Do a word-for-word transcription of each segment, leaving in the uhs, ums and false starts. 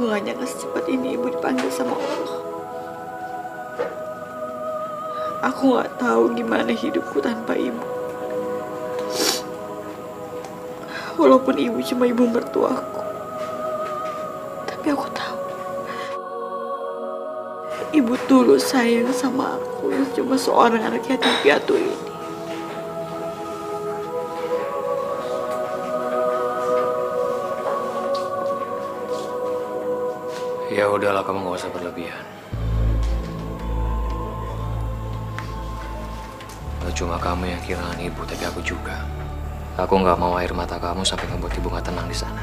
Aku gak nyangka secepat ini ibu dipanggil sama Allah. Aku gak tahu gimana hidupku tanpa ibu. Walaupun ibu cuma ibu mertuaku, tapi aku tahu ibu tulus sayang sama aku yang cuma seorang anak yatim piatu ini. Ya udahlah, kamu gak usah berlebihan. Gak cuma kamu yang kehilangan ibu, tapi aku juga. Aku gak mau air mata kamu sampai ngebuat ibu gak tenang di sana.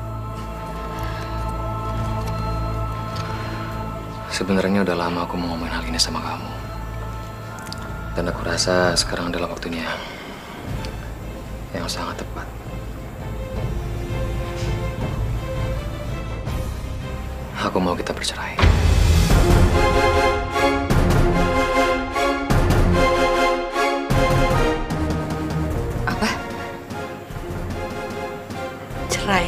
Sebenarnya udah lama aku mau ngomongin hal ini sama kamu. Dan aku rasa sekarang adalah waktunya yang sangat tepat. Aku mau kita bercerai. Apa? Cerai?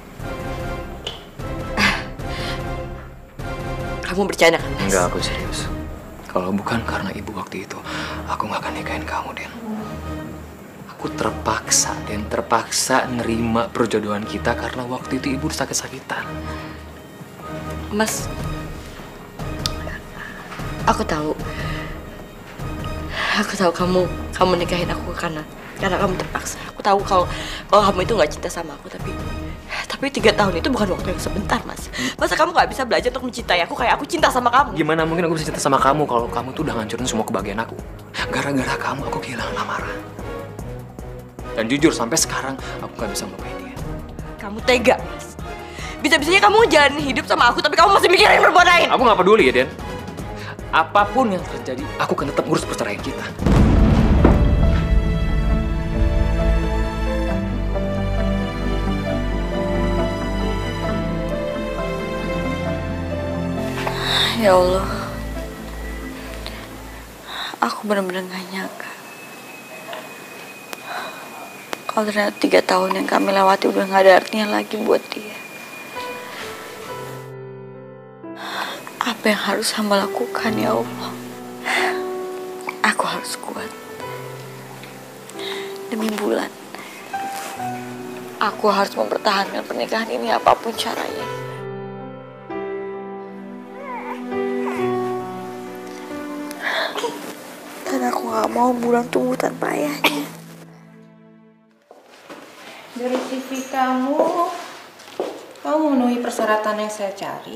Kamu bercanda kan, Mas? Enggak, aku serius. Kalau bukan karena ibu waktu itu, aku gak akan nikahin kamu, Den. Aku terpaksa, Den, terpaksa nerima perjodohan kita karena waktu itu ibu sakit-sakitan. Mas, aku tahu, aku tahu kamu, kamu nikahin aku karena, karena kamu terpaksa. Aku tahu kalau, kalau kamu itu nggak cinta sama aku, tapi, tapi tiga tahun itu bukan waktu yang sebentar, Mas. Masa kamu nggak bisa belajar untuk mencintai aku kayak aku cinta sama kamu? Gimana mungkin aku bisa cinta sama kamu kalau kamu tuh udah ngancurin semua kebahagiaan aku? Gara-gara kamu aku kehilangan lamaran. Dan jujur sampai sekarang aku nggak bisa melupain dia. Kamu tega, Mas. Bisa-bisanya kamu jalan hidup sama aku, tapi kamu masih mikirin perempuan lain. Aku gak peduli ya, Den. Apapun yang terjadi, aku akan tetap ngurus perceraian kita. Ya Allah, aku benar-benar gak nyangka kalau ternyata tiga tahun yang kami lewati udah gak ada artinya lagi buat dia. Apa yang harus hamba lakukan, ya Allah? Aku harus kuat. Demi Bulan, aku harus mempertahankan pernikahan ini apapun caranya. Karena aku gak mau Bulan tumbuh tanpa ayahnya. Dari C V kamu, kamu memenuhi persyaratan yang saya cari.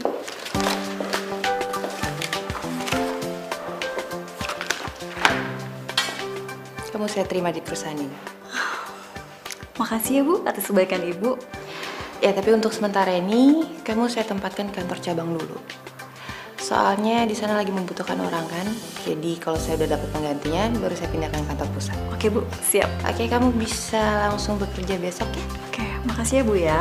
Kamu saya terima di perusahaan ini. Makasih ya Bu atas kebaikan Ibu. Ya, tapi untuk sementara ini kamu saya tempatkan di kantor cabang dulu. Soalnya di sana lagi membutuhkan orang kan. Jadi kalau saya udah dapat penggantinya, baru saya pindahkan ke kantor pusat. Oke Bu, siap. Oke, kamu bisa langsung bekerja besok ya. Oke, makasih ya Bu ya.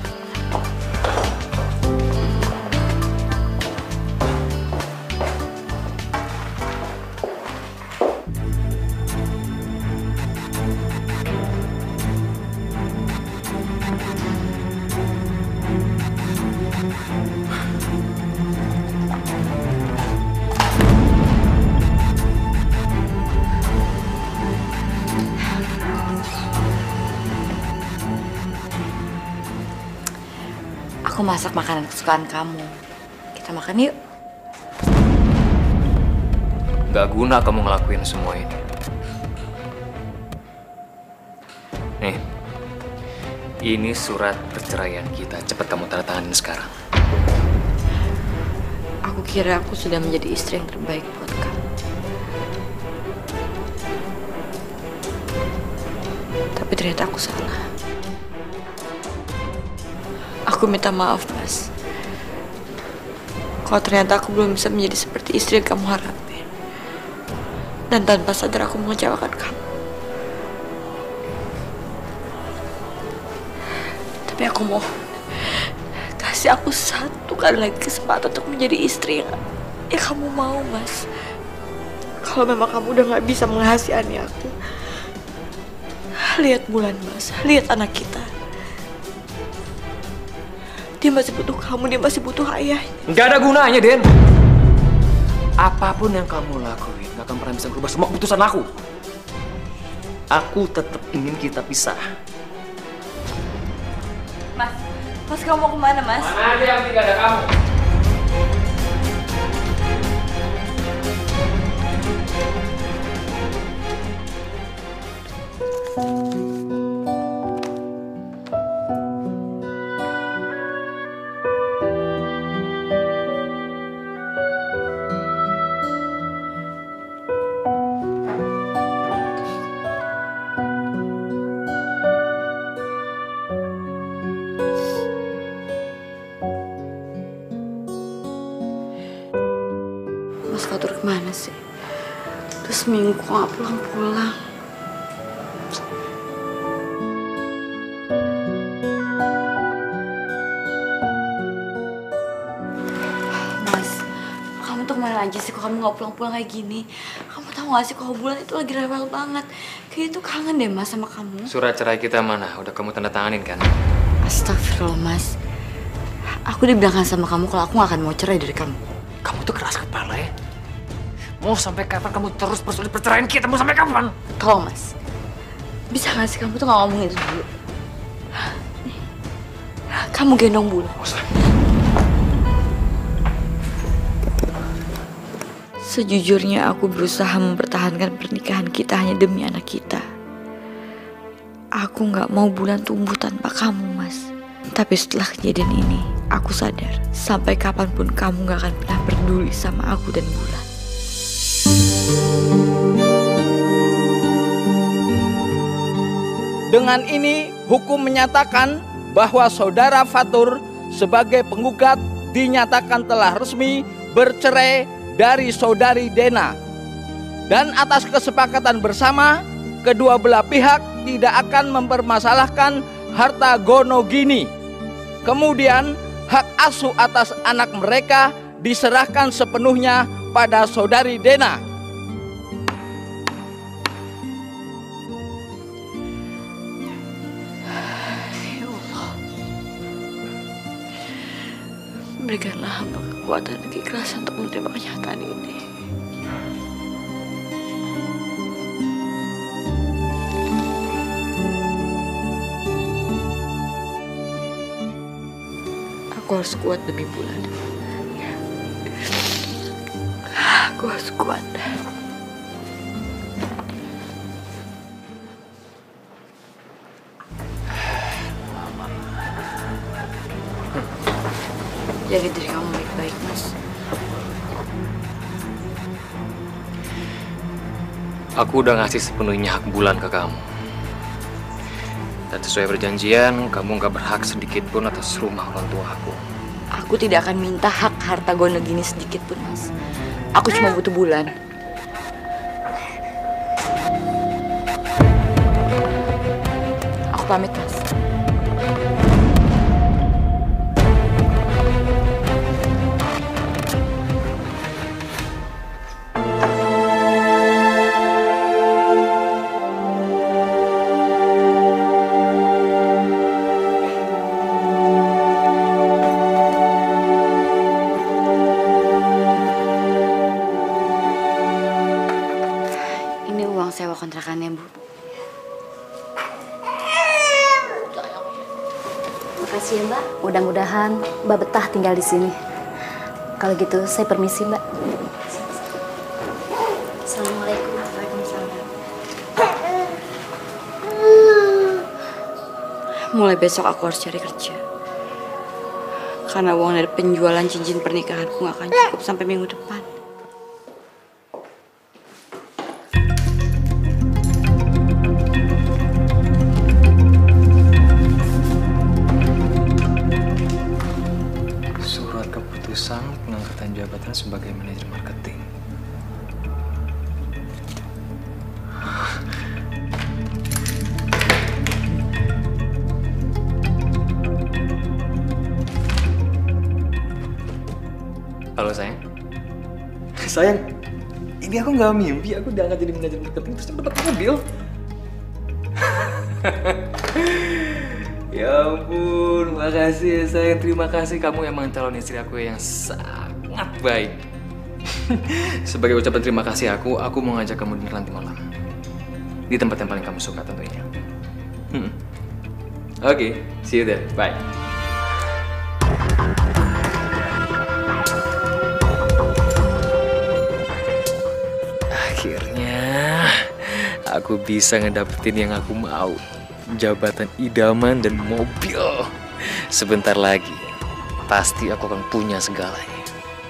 Aku masak makanan kesukaan kamu. Kita makan yuk. Gak guna kamu ngelakuin semua ini. Nih, ini surat perceraian kita. Cepat kamu tanda tanganin sekarang. Aku kira aku sudah menjadi istri yang terbaik buat kamu. Tapi ternyata aku salah. Aku minta maaf, Mas. Kalau ternyata aku belum bisa menjadi seperti istri yang kamu harapin. Dan tanpa sadar aku mengecewakan kamu. Tapi aku mau kasih aku satu kali lagi kesempatan untuk menjadi istri yang, yang kamu mau, Mas. Kalau memang kamu udah gak bisa menghasihani aku, lihat Bulan, Mas. Lihat anak kita. Dia masih butuh kamu, dia masih butuh ayah. Nggak ada gunanya, Den. Apapun yang kamu lakuin, nggak akan pernah bisa merubah semua keputusan aku. Aku tetap ingin kita pisah. Mas, Mas kamu mau kemana, Mas? Mana aja yang tidak ada kamu. Mas Fatur kemana sih? Terus seminggu kok gak pulang-pulang? Mas, kamu tuh kemana aja sih kok kamu gak pulang-pulang kayak gini? Kamu tahu gak sih kalau Bulan itu lagi rewel banget. Kayaknya tuh kangen deh Mas sama kamu. Surat cerai kita mana? Udah kamu tanda tanganin kan? Astagfirullah Mas. Aku dibilangkan sama kamu kalau aku gak akan mau cerai dari kamu. Kamu tuh keras kepala ya? Mau sampai kapan kamu terus persulit perceraian kita? Mau sampai kapan? Tolong Mas, bisa gak sih kamu tuh gak ngomongin itu dulu? Nih, kamu gendong Bulan. Sejujurnya aku berusaha mempertahankan pernikahan kita hanya demi anak kita. Aku gak mau Bulan tumbuh tanpa kamu, Mas. Tapi setelah kejadian ini, aku sadar sampai kapanpun kamu gak akan pernah peduli sama aku dan Bulan. Dengan ini, hukum menyatakan bahwa saudara Fatur sebagai penggugat dinyatakan telah resmi bercerai dari saudari Dena. Dan atas kesepakatan bersama, kedua belah pihak tidak akan mempermasalahkan harta gono gini. Kemudian, hak asuh atas anak mereka diserahkan sepenuhnya pada saudari Dena. Ya Allah, berikanlah hamba kekuatan dan keikhlasan untuk menerima kenyataan ini. Aku harus kuat demi Bulan. Aku harus kuat. Jaga diri kamu baik-baik, Mas. Aku udah ngasih sepenuhnya hak Bulan ke kamu. Dan sesuai perjanjian, kamu gak berhak sedikit pun atas rumah orang tua aku. Aku tidak akan minta hak harta gono gini sedikit pun, Mas. Aku cuma butuh Bulan. Aku pamit, Mas. Sewa kontrakannya, Bu. Makasih ya, Mbak. Mudah-mudahan Mbak betah tinggal di sini. Kalau gitu, saya permisi, Mbak. Assalamualaikum. Waalaikumsalam. Mulai besok aku harus cari kerja. Karena uang dari penjualan cincin pernikahanku gak akan cukup sampai minggu depan. Pengangkatan jabatan sebagai manajer marketing. Halo sayang. Sayang, ini aku nggak mimpi, aku udah nggak jadi manajer marketing terus dapat mobil. Ya ampun, makasih ya sayang. Terima kasih, kamu emang calon istri aku yang sangat baik. Sebagai ucapan terima kasih aku, aku mau ngajak kamu dinner nanti malam. Di tempat yang paling kamu suka tentunya. Hmm. Oke, okay, see you there. Bye. Akhirnya aku bisa ngedapetin yang aku mau. Jabatan idaman dan mobil. Sebentar lagi pasti aku akan punya segalanya.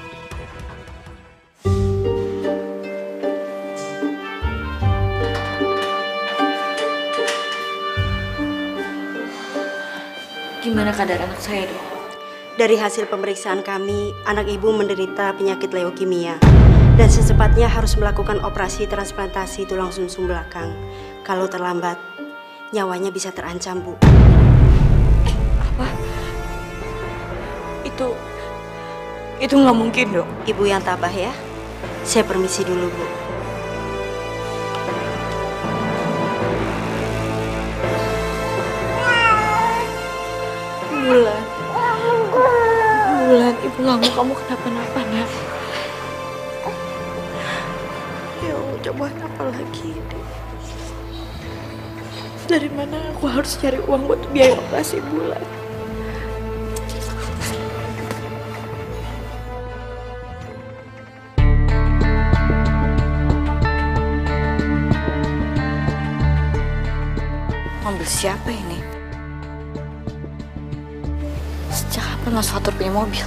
Gimana keadaan anak saya, Dok? Dari hasil pemeriksaan kami, anak ibu menderita penyakit leukemia dan secepatnya harus melakukan operasi transplantasi tulang sumsum belakang. Kalau terlambat, nyawanya bisa terancam, Bu. Apa? Itu... itu nggak mungkin, Dok. Ibu yang tabah ya. Saya permisi dulu, Bu. Bulan. Bulan, Ibu nggak mau kamu kenapa-napa, Nak. Ya Allah, cobaan apa lagi ini? Dari mana aku harus cari uang buat biaya operasi Bulan? Mobil siapa ini? Sejak kapan Mas Fatur punya mobil?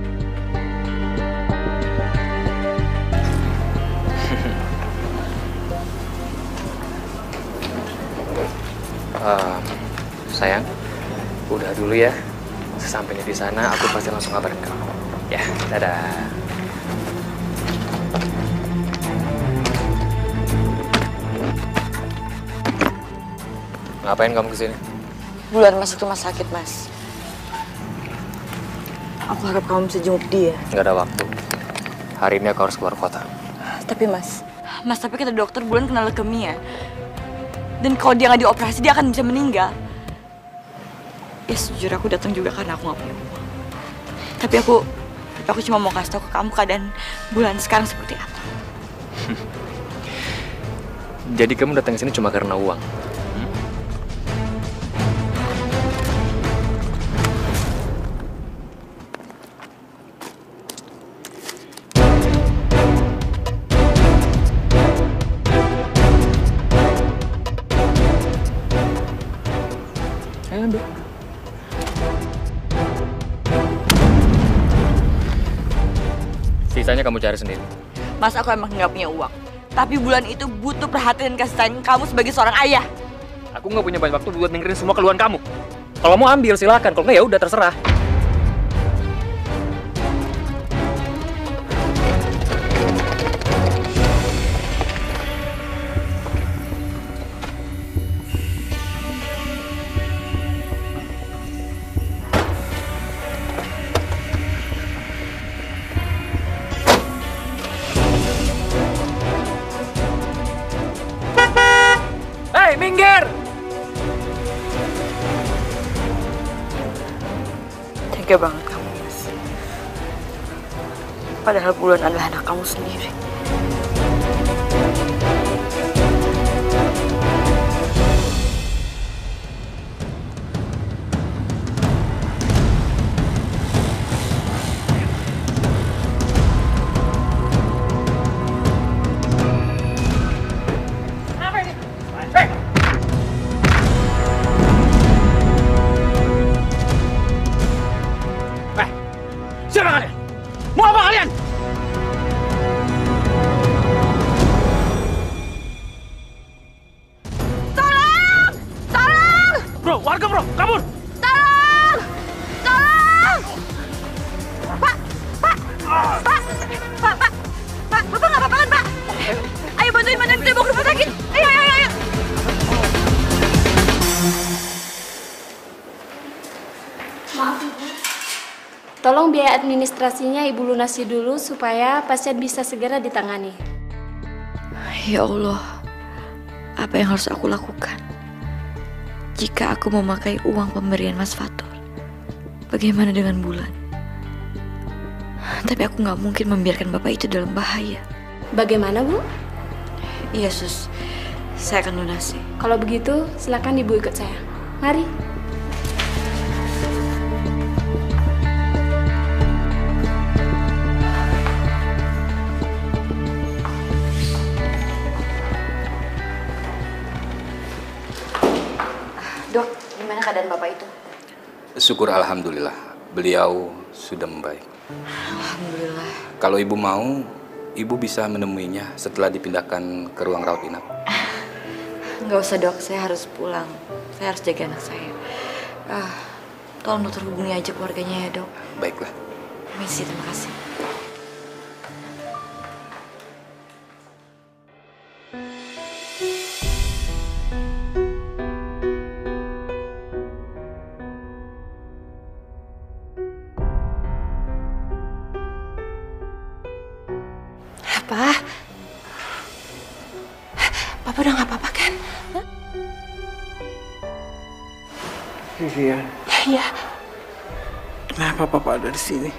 Uh, sayang, udah dulu ya. Sesampainya di sana, aku pasti langsung kabarin kamu. Ya, dadah. Ngapain kamu kesini? Bulan masuk rumah sakit, Mas. Aku harap kamu bisa jenguk dia. Nggak ada waktu. Hari ini aku harus keluar kota. Tapi Mas, Mas tapi kata dokter Bulan kena leukemia. Dan kalau dia nggak dioperasi, dia akan bisa meninggal. Ya sejujur aku datang juga karena aku nggak punya uang. Tapi aku, tapi aku cuma mau kasih tahu ke kamu keadaan Bulan sekarang seperti apa. Jadi kamu datang ke sini cuma karena uang? Hmm? Ayo ambil. Sisanya kamu cari sendiri. Mas, aku emang nggak punya uang. Tapi Bulan itu butuh perhatian dan kasih sayang kamu sebagai seorang ayah. Aku nggak punya banyak waktu buat dengerin semua keluhan kamu. Kalau mau ambil silakan, kalau nggak ya udah terserah. Hei, minggir! Tega banget kamu, Mas. Padahal Bulan adalah anak kamu sendiri. Siapa kalian? Mau apa kalian? Tolong! Tolong! Bro, warga bro, kabur! Tolong! Tolong! Pak! Pak! Pak! Pak! Pak! Pak! Bapak nggak apa-apa kan, Pak? Ayo bantuin Madam kita bawa ke rumah sakit. Ayo, ayo, ayo! Maaf, Ibu. Tolong biaya administrasinya Ibu lunasi dulu supaya pasien bisa segera ditangani. Ya Allah, apa yang harus aku lakukan? jika aku memakai uang pemberian Mas Fatur, bagaimana dengan Bulan? Tapi aku nggak mungkin membiarkan bapak itu dalam bahaya. Bagaimana, Bu? Iya, Sus. Saya akan lunasi. Kalau begitu, silakan Ibu ikut saya. Mari. Dok, gimana keadaan bapak itu? Syukur alhamdulillah, beliau sudah membaik. Alhamdulillah. Kalau ibu mau, ibu bisa menemuinya setelah dipindahkan ke ruang rawat inap. Nggak usah dok, saya harus pulang. Saya harus jaga anak saya. Ah, tolong dokter hubungi aja keluarganya ya dok. Baiklah. Permisi, terima kasih. Apa? Papa udah gak apa-apa kan? Vivian. Iya. Kenapa Papa ada di sini?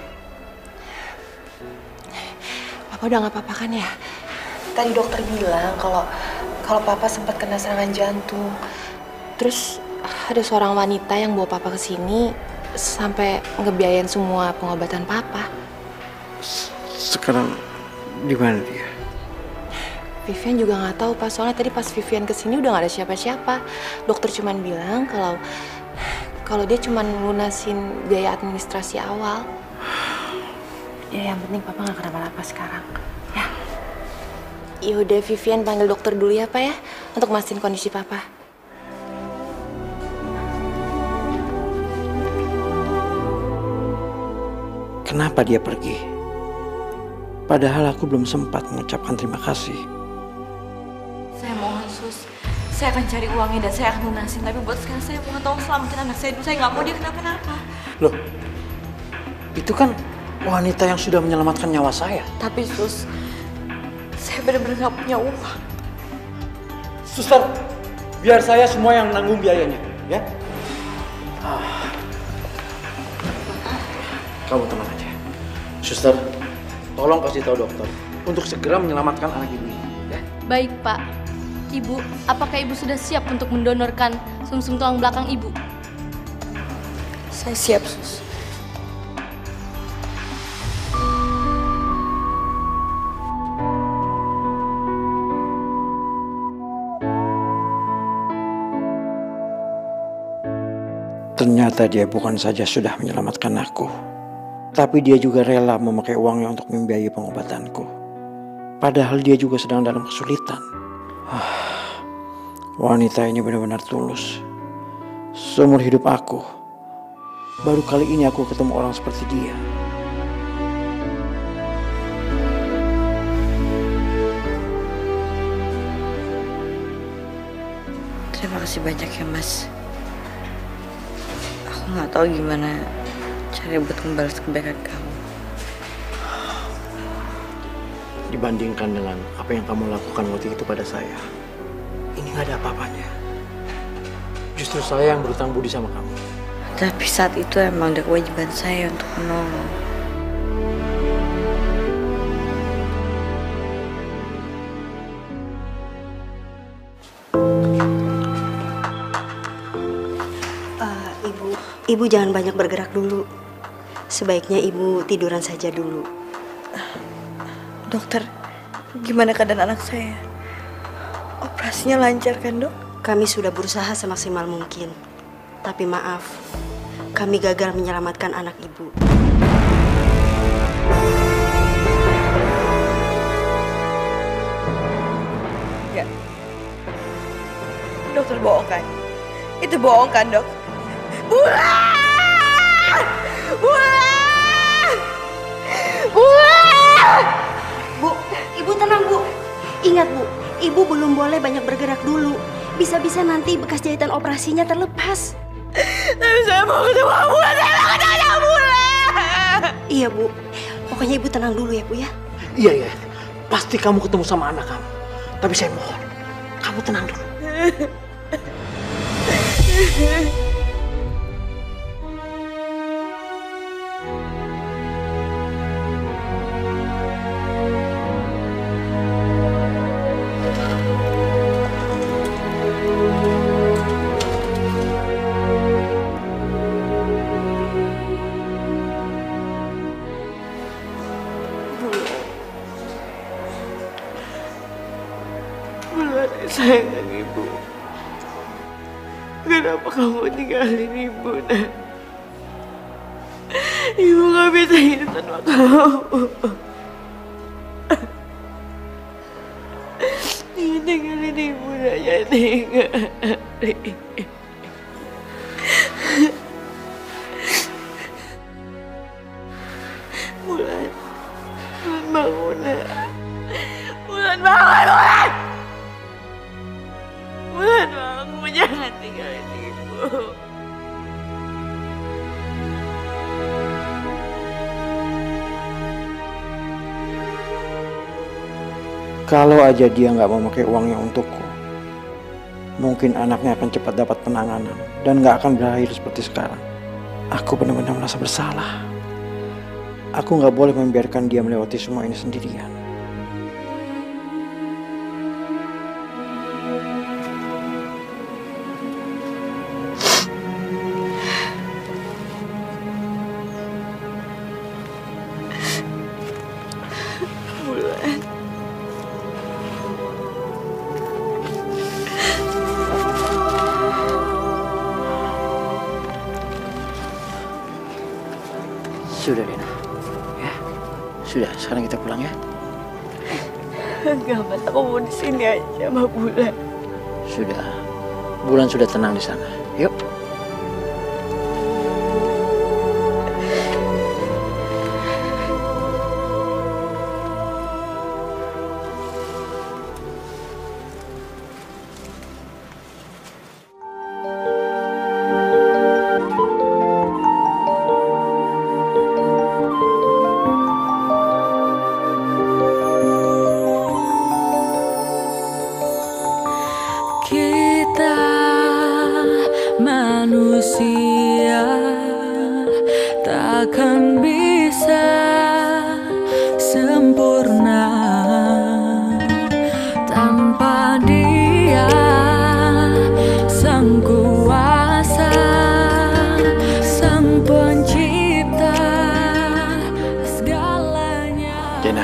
Papa udah gak apa-apa kan ya? Tadi dokter bilang kalau kalau Papa sempat kena serangan jantung. Terus ada seorang wanita yang bawa Papa ke sini sampai ngebiayain semua pengobatan Papa. Sekarang di mana dia? Vivian juga nggak tahu Pak, soalnya tadi pas Vivian kesini udah nggak ada siapa-siapa. Dokter cuman bilang kalau kalau dia cuman lunasin biaya administrasi awal. Ya yang penting Papa nggak kenapa-napa sekarang. Ya. Ya udah Vivian panggil dokter dulu ya Pak ya untuk mastiin kondisi Papa. Kenapa dia pergi? Padahal aku belum sempat mengucapkan terima kasih. Saya mohon sus, saya akan cari uangnya dan saya akan lunasin. Tapi buat sekarang saya mohon tolong selamatin anak saya dulu. Saya nggak mau dia kenapa-napa. Loh, itu kan wanita yang sudah menyelamatkan nyawa saya. Tapi sus, saya benar-benar nggak punya uang. Suster, biar saya semua yang nanggung biayanya, ya. Ah. Kamu tenang aja, suster. Tolong kasih tahu dokter untuk segera menyelamatkan anak ibu ini, ya. Baik, Pak. Ibu, apakah Ibu sudah siap untuk mendonorkan sumsum tulang belakang Ibu? Saya siap, sus. Ternyata dia bukan saja sudah menyelamatkan aku, tapi dia juga rela memakai uangnya untuk membiayai pengobatanku. Padahal dia juga sedang dalam kesulitan. Ah, wanita ini benar-benar tulus. Seumur hidup aku, baru kali ini aku ketemu orang seperti dia. Terima kasih banyak ya mas. Aku nggak tahu gimana cara buat membalas kebaikan kamu. Dibandingkan dengan apa yang kamu lakukan waktu itu pada saya, ini gak ada apa-apanya. Justru saya yang berutang budi sama kamu. Tapi saat itu emang ada kewajiban saya untuk menolong. Uh, ibu, ibu jangan banyak bergerak dulu. Sebaiknya ibu tiduran saja dulu. Dokter, gimana keadaan anak saya? Operasinya lancar kan dok? Kami sudah berusaha semaksimal mungkin. Tapi maaf, kami gagal menyelamatkan anak ibu. Ya. Dokter bohong kan? Itu bohong kan dok? Bulan! Bulan! Bulan! Bu, ibu tenang bu. Ingat bu, ibu belum boleh banyak bergerak dulu. Bisa-bisa nanti bekas jahitan operasinya terlepas. Tapi saya mau ketemu Bulan, saya mau ketemu Bulan. Iya bu, pokoknya ibu tenang dulu ya bu ya. Iya ya, pasti kamu ketemu sama anak kamu. Tapi saya mohon, kamu tenang dulu. Sayang Ibu, kenapa kamu tinggalin Ibu, Nak? Ibu gak bisa hidup tanpa kamu. Jangan tinggalin Ibu, Nak. Jangan tinggalin. Bulan, Bulan bangun, Nak. Bulan bangun, Bulan! Bulan bangun, jangan tinggalin Ibu. Kalau aja dia nggak mau pakai uangnya untukku, mungkin anaknya akan cepat dapat penanganan dan nggak akan berakhir seperti sekarang. Aku benar-benar merasa bersalah. Aku nggak boleh membiarkan dia melewati semua ini sendirian. Sudah, Dena. Ya, sudah. Sekarang kita pulang ya. Enggak, Mas. Aku mau di sini aja sama Bulan. Sudah. Bulan sudah tenang di sana. Yuk. Manusia takkan bisa sempurna tanpa Dia, Sang Kuasa, Sang Pencipta segalanya. Dena,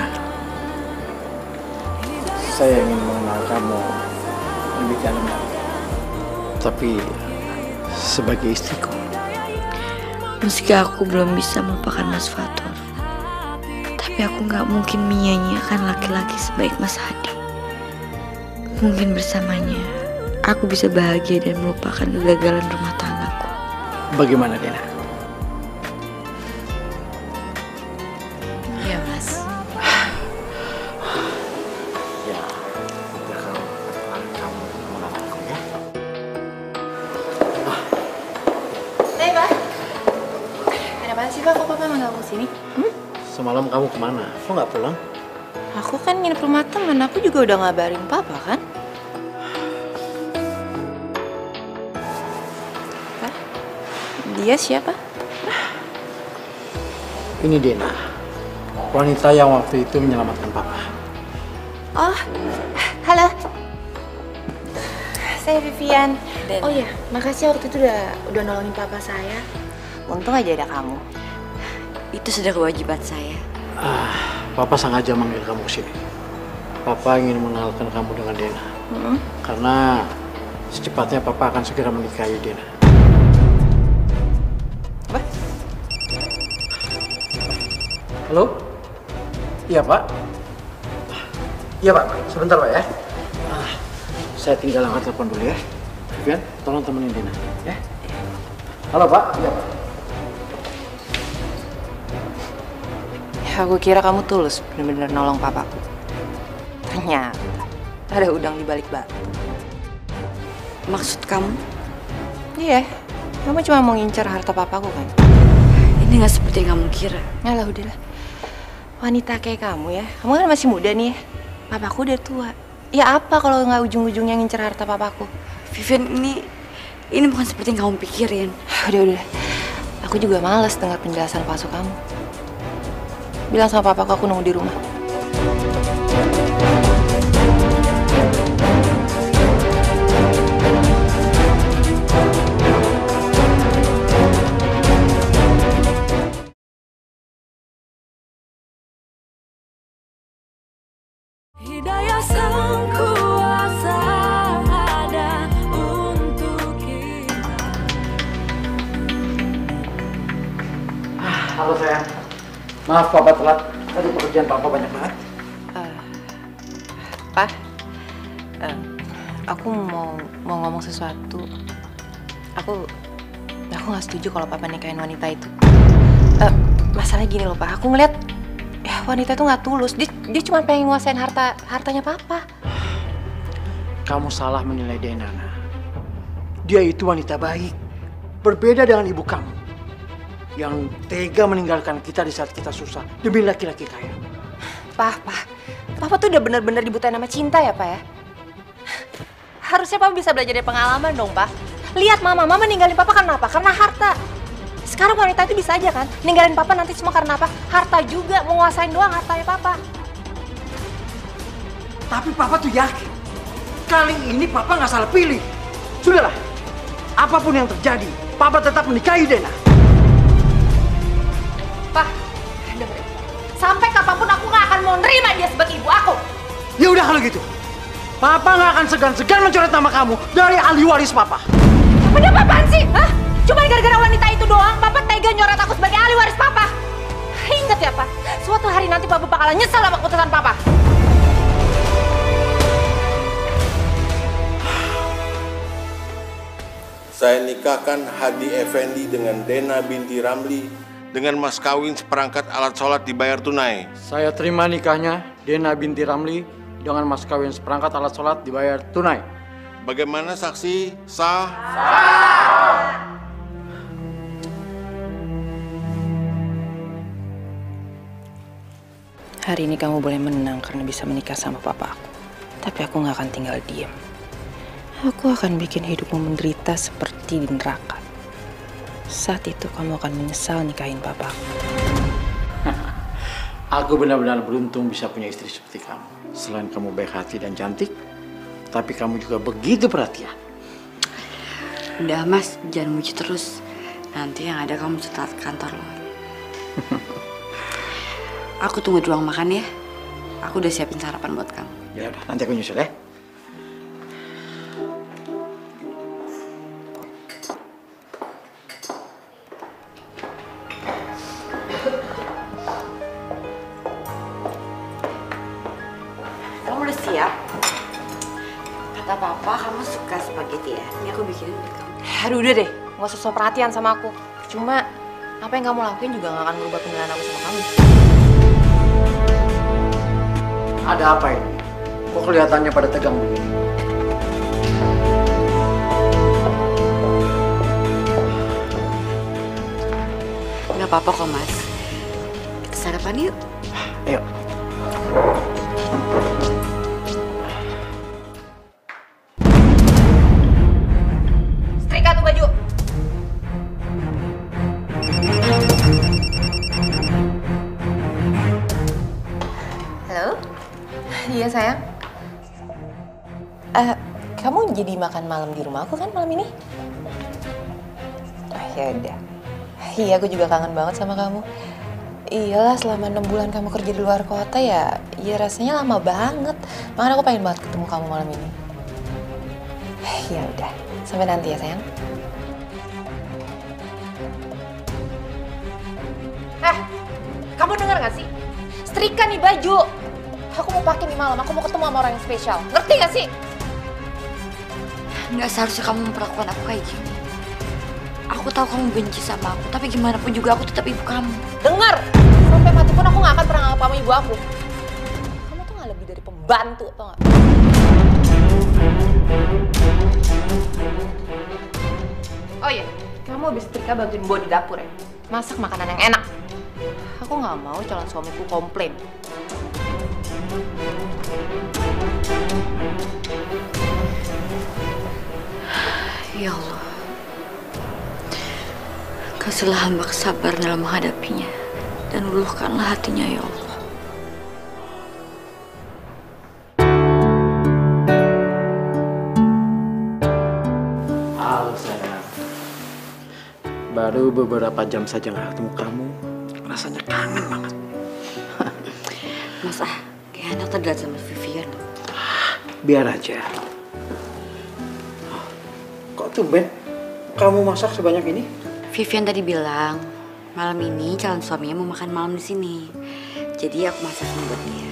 saya ingin mengenal kamu lebih dalam lagi. Tapi sebagai istriku. Meski aku belum bisa melupakan Mas Fatur, tapi aku gak mungkin menyanyiakan laki-laki sebaik Mas Hadi. Mungkin bersamanya, aku bisa bahagia dan melupakan kegagalan rumah tanggaku. Bagaimana, Dena? Iya, Mas. Ya, biar kamu kamu mengenal aku ya. Hai, Pak. Ada apaan sih, Pak? Kok Papa manggil aku sini? Hmm? Semalam kamu kemana? Kok nggak pulang? Aku kan nginep rumah temen. Aku juga udah ngabarin Papa, kan? Pak? Dia siapa? Ini Dena, wanita yang waktu itu menyelamatkan Papa. Oh, halo. Saya Vivian. Dena. Oh iya, makasih waktu itu udah udah nolongin Papa saya. Untung aja ada kamu. Itu sudah kewajiban saya. Ah, Papa sengaja manggil kamu ke sini. Papa ingin mengenalkan kamu dengan Dena. Mm-hmm. Karena secepatnya Papa akan segera menikahi Dena. Apa? Halo? Iya, Pak. Iya, Pak. Sebentar, Pak ya. Ah, saya tinggal angkat telepon dulu ya. Vivian, tolong temenin Dena, ya. Halo, Pak. Iya, Pak. Ya, aku kira kamu tulus bener-bener nolong papaku. Ternyata ada udang di balik batu. Maksud kamu? Iya, kamu cuma mau ngincar harta papaku kan? Ini gak seperti yang kamu kira. Ngalah, udahlah. Wanita kayak kamu ya, kamu kan masih muda nih ya. Papaku udah tua. Ya apa kalau nggak ujung-ujungnya ngincar harta papaku? Vivian, ini Ini bukan seperti yang kamu pikirin. Udah, udah. Aku juga males dengar penjelasan palsu kamu. Bilang sama papa aku nunggu di rumah. Hidayah sang kuasa ada untuk kita. Halo sayang. Maaf papa telat. Tadi pekerjaan papa banyak banget. Uh, Pak, uh, aku mau mau ngomong sesuatu. Aku aku nggak setuju kalau papa nikahin wanita itu. Uh, masalahnya gini loh Pak, aku ngeliat ya wanita itu nggak tulus. Dia dia cuma pengen nguasain harta hartanya papa. Kamu salah menilai Dena. Dia itu wanita baik. Berbeda dengan ibu kamu yang tega meninggalkan kita di saat kita susah demi laki-laki kaya. Pak, Pak, Papa tuh udah bener-bener dibutain sama cinta ya, Pak ya? Harusnya Papa bisa belajar dari pengalaman dong, Pak. Lihat Mama, Mama ninggalin Papa karena apa? Karena harta. Sekarang wanita itu bisa aja kan? Ninggalin Papa nanti semua karena apa? Harta juga, menguasain doang hartanya Papa. Tapi Papa tuh yakin, kali ini Papa nggak salah pilih. Sudahlah, apapun yang terjadi, Papa tetap menikahi Dena. Pak, dengerin. Sampai kapanpun aku nggak akan mau nerima dia sebagai ibu aku. Ya udah kalau gitu, Papa nggak akan segan-segan mencoret nama kamu dari ahli waris Papa. Apa apaan sih? Hah? Cuma gara-gara wanita itu doang, Papa tega nyoret aku sebagai ahli waris Papa. Ingat ya, Pak, suatu hari nanti Papa bakalan nyesel sama keputusan Papa. Saya nikahkan Hadi Effendi dengan Dena binti Ramli dengan mas kawin seperangkat alat sholat dibayar tunai. Saya terima nikahnya Dena binti Ramli dengan mas kawin seperangkat alat sholat dibayar tunai. Bagaimana saksi? Sah? Hari ini kamu boleh menang karena bisa menikah sama papa aku. Tapi aku nggak akan tinggal diam. Aku akan bikin hidupmu menderita seperti di neraka. Saat itu kamu akan menyesal nikahin papa aku. Aku benar-benar beruntung bisa punya istri seperti kamu. Selain kamu baik hati dan cantik, tapi kamu juga begitu perhatian. Udah Mas, jangan muji terus. Nanti yang ada kamu setelah kantor loh. Aku tunggu di ruang makan ya. Aku udah siapin sarapan buat kamu. Ya udah, nanti aku nyusul ya. Kamu udah siap? Kata papa kamu suka spaghetti ya? Ini aku bikinin buat kamu. Aduh udah deh, nggak usah so perhatian sama aku. Cuma apa yang kamu lakuin juga nggak akan merubah penilaian aku sama kamu. Ada apa ini? Kok kelihatannya pada tegang begini? Nggak apa-apa kok Mas. Kita sarapan yuk. Ayo. Setrika tuh baju. Halo? Iya sayang. Uh, kamu jadi makan malam di rumah aku kan malam ini? Oh ya udah. Iya aku juga kangen banget sama kamu. Iyalah selama enam bulan kamu kerja di luar kota ya, ya rasanya lama banget. Makanya aku pengen banget ketemu kamu malam ini. Ya udah, sampai nanti ya sayang. Eh, kamu dengar gak sih? Setrika nih baju. Aku mau pakai nih malam, aku mau ketemu sama orang yang spesial. Ngerti gak sih? Nggak seharusnya kamu memperlakukan aku kayak gini. Aku tahu kamu benci sama aku, tapi gimana pun juga aku tetap ibu kamu. Dengar! Sampai mati pun aku gak akan pernah nganggap kamu ibu aku. Kamu tuh gak lebih dari pembantu, tau gak? Oh iya, kamu habis setrika bantuin Bo di dapur ya? Masak makanan yang enak. Aku gak mau calon suamiku komplain. Ya Allah. Kasihlah hamba kesabaran dalam menghadapinya, dan luluhkanlah hatinya ya Allah. Halo sayang. Baru beberapa jam saja nggak ketemu kamu, rasanya kangen banget. Mas ah, kayak anak terlihat sama Vivian. Biar aja. Kok tumben kamu masak sebanyak ini? Vivian tadi bilang malam ini calon suaminya mau makan malam di sini, jadi aku masakin buat dia.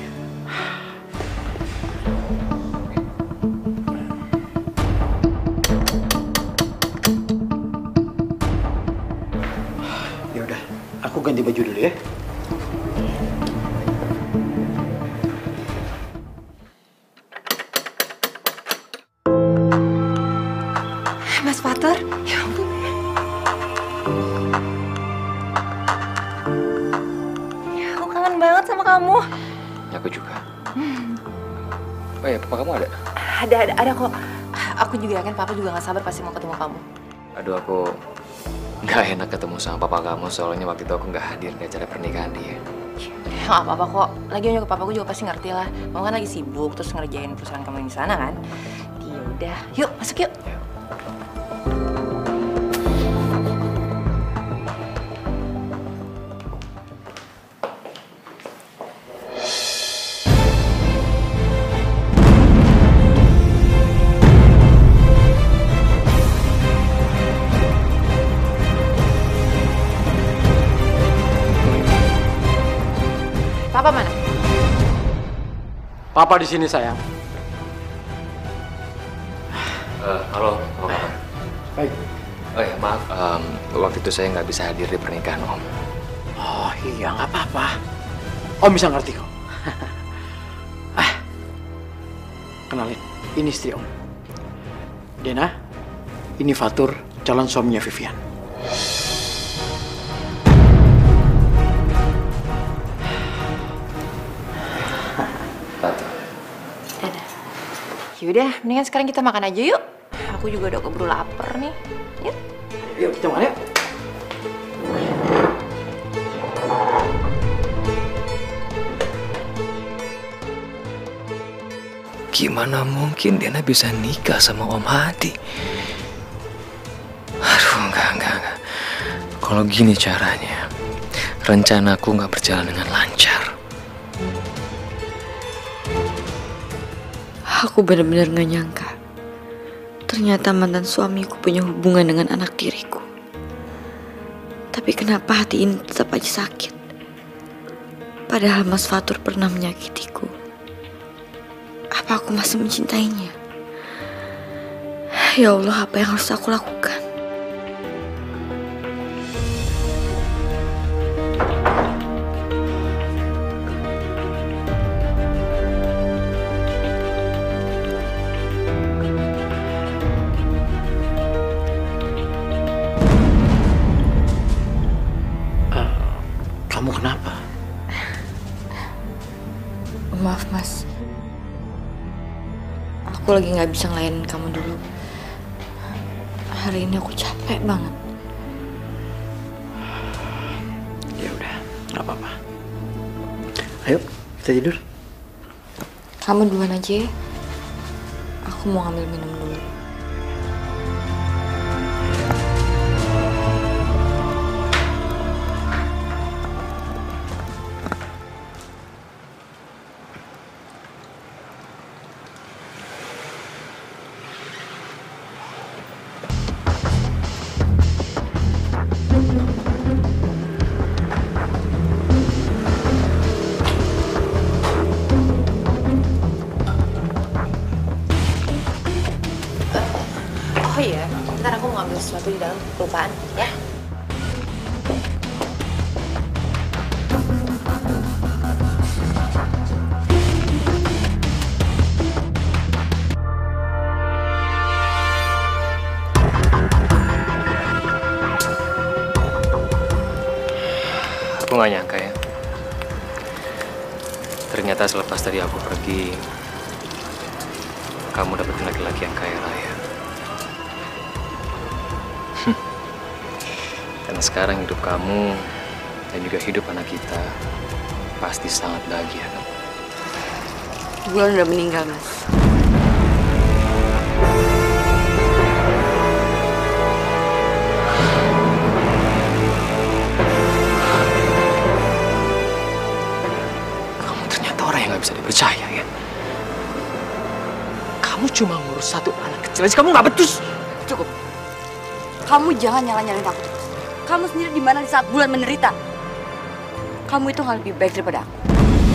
Ya udah, aku ganti baju dulu ya. Mas Fatur, ya ampun. Ya, aku kangen banget sama kamu. Ya, aku juga. Oh ya, papa kamu ada? Ada, ada, ada kok. Aku juga yakin papa juga gak sabar pasti mau ketemu kamu. Aduh, aku nggak enak ketemu sama papa kamu, soalnya waktu itu aku nggak hadir di acara pernikahan dia. Ya gak apa-apa kok. Lagian juga papaku juga pasti ngerti lah. Kamu kan lagi sibuk terus ngerjain perusahaan kamu di sana kan. Ya udah, yuk masuk yuk. Papa mana? Papa di sini sayang. Uh, halo, apa kabar? Baik. Oh ya, maaf, um, waktu itu saya nggak bisa hadir di pernikahan Om. Oh iya, nggak apa-apa. Om bisa ngerti kok. Ah, kenalin, ini istri Om. Dena, ini Fatur, calon suaminya Vivian. Yaudah, mendingan sekarang kita makan aja yuk. Aku juga udah keburu lapar nih. Yuk. Yuk, kita makan yuk. Gimana mungkin Dena bisa nikah sama Om Hadi? Aduh, enggak, enggak, enggak. Kalau gini caranya, rencanaku nggak berjalan dengan lancar. Aku benar-benar gak nyangka. Ternyata mantan suamiku punya hubungan dengan anak tiriku. Tapi kenapa hati ini tetap aja sakit? Padahal Mas Fatur pernah menyakitiku. Apa aku masih mencintainya? Ya Allah, apa yang harus aku lakukan? Kamu kenapa? Maaf Mas, aku lagi nggak bisa ngelayanin kamu dulu. Hari ini aku capek banget. Ya udah, nggak apa-apa. Ayo, kita tidur. Kamu duluan aja ya. Aku mau ngambil minum dulu. Oh iya, ntar aku mau ngambil sesuatu di dalam, kelupaan ya. Aku nggak nyangka ya. Ternyata selepas tadi aku pergi, kamu dapetin laki-laki yang kaya raya. Dan Dan sekarang hidup kamu dan juga hidup anak kita pasti sangat bahagia kan? Bulan udah meninggal, Mas. Kamu ternyata orang yang gak bisa dipercaya ya. Kamu cuma ngurus satu anak kecil aja, kamu gak becus. Cukup. Kamu jangan nyala-nyalain aku. Kamu sendiri di mana di saat Bulan menderita. Kamu itu nggak lebih baik daripada aku.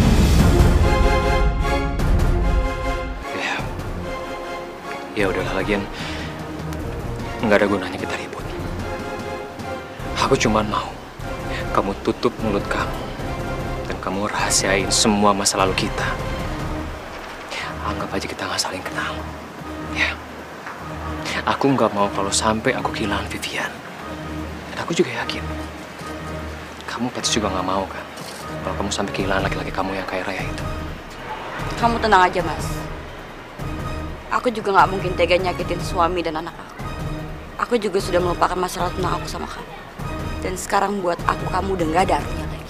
Ya, ya udahlah, lagian nggak ada gunanya kita ribut. Aku cuma mau kamu tutup mulut kamu dan kamu rahasiain semua masa lalu kita. Anggap aja kita nggak saling kenal. Ya, aku nggak mau kalau sampai aku kehilangan Vivian. Dan aku juga yakin kamu pasti juga nggak mau kan kalau kamu sampai kehilangan laki-laki kamu yang kaya raya itu. Kamu tenang aja, Mas. Aku juga nggak mungkin tega nyakitin suami dan anak aku. Aku juga sudah melupakan masalah tentang aku sama kamu. Dan sekarang buat aku kamu udah nggak ada artinya lagi.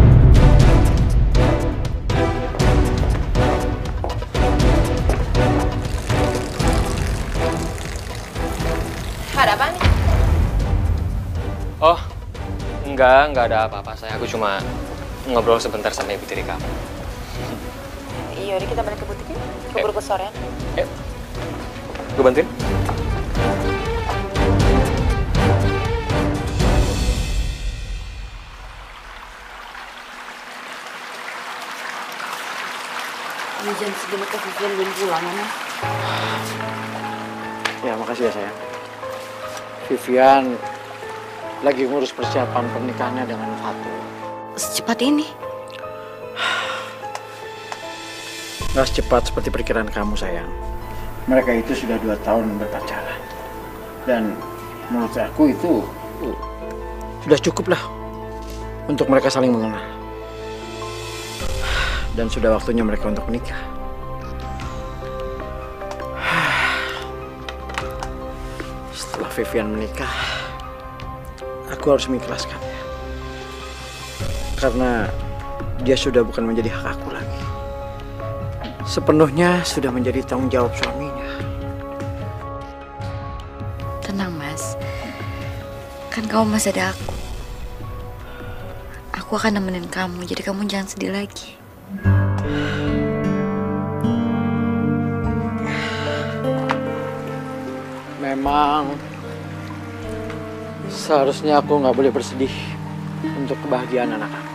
Ada apa nih? Oh, enggak, enggak ada apa-apa. Saya aku cuma ngobrol sebentar sama ibu tiri kamu. Iya, udah kita balik ke butik yuk. Keburu ke sorean. Ayo, gue bantuin. Ini jam segini ke Vivian belum pulang, ya? Ya, makasih ya sayang. Vivian lagi ngurus persiapan pernikahannya dengan Fatur. Secepat ini? Nggak secepat seperti perkiraan kamu sayang. Mereka itu sudah dua tahun berpacaran. Dan menurut aku itu uh, sudah cukup lah untuk mereka saling mengenal. Dan sudah waktunya mereka untuk menikah. Setelah Vivian menikah, aku harus mengikhlaskannya. Karena dia sudah bukan menjadi hak aku lagi. Sepenuhnya sudah menjadi tanggung jawab suaminya. Tenang, Mas. Kan kamu masih ada aku. Aku akan nemenin kamu, jadi kamu jangan sedih lagi. Memang seharusnya aku nggak boleh bersedih untuk kebahagiaan anak aku.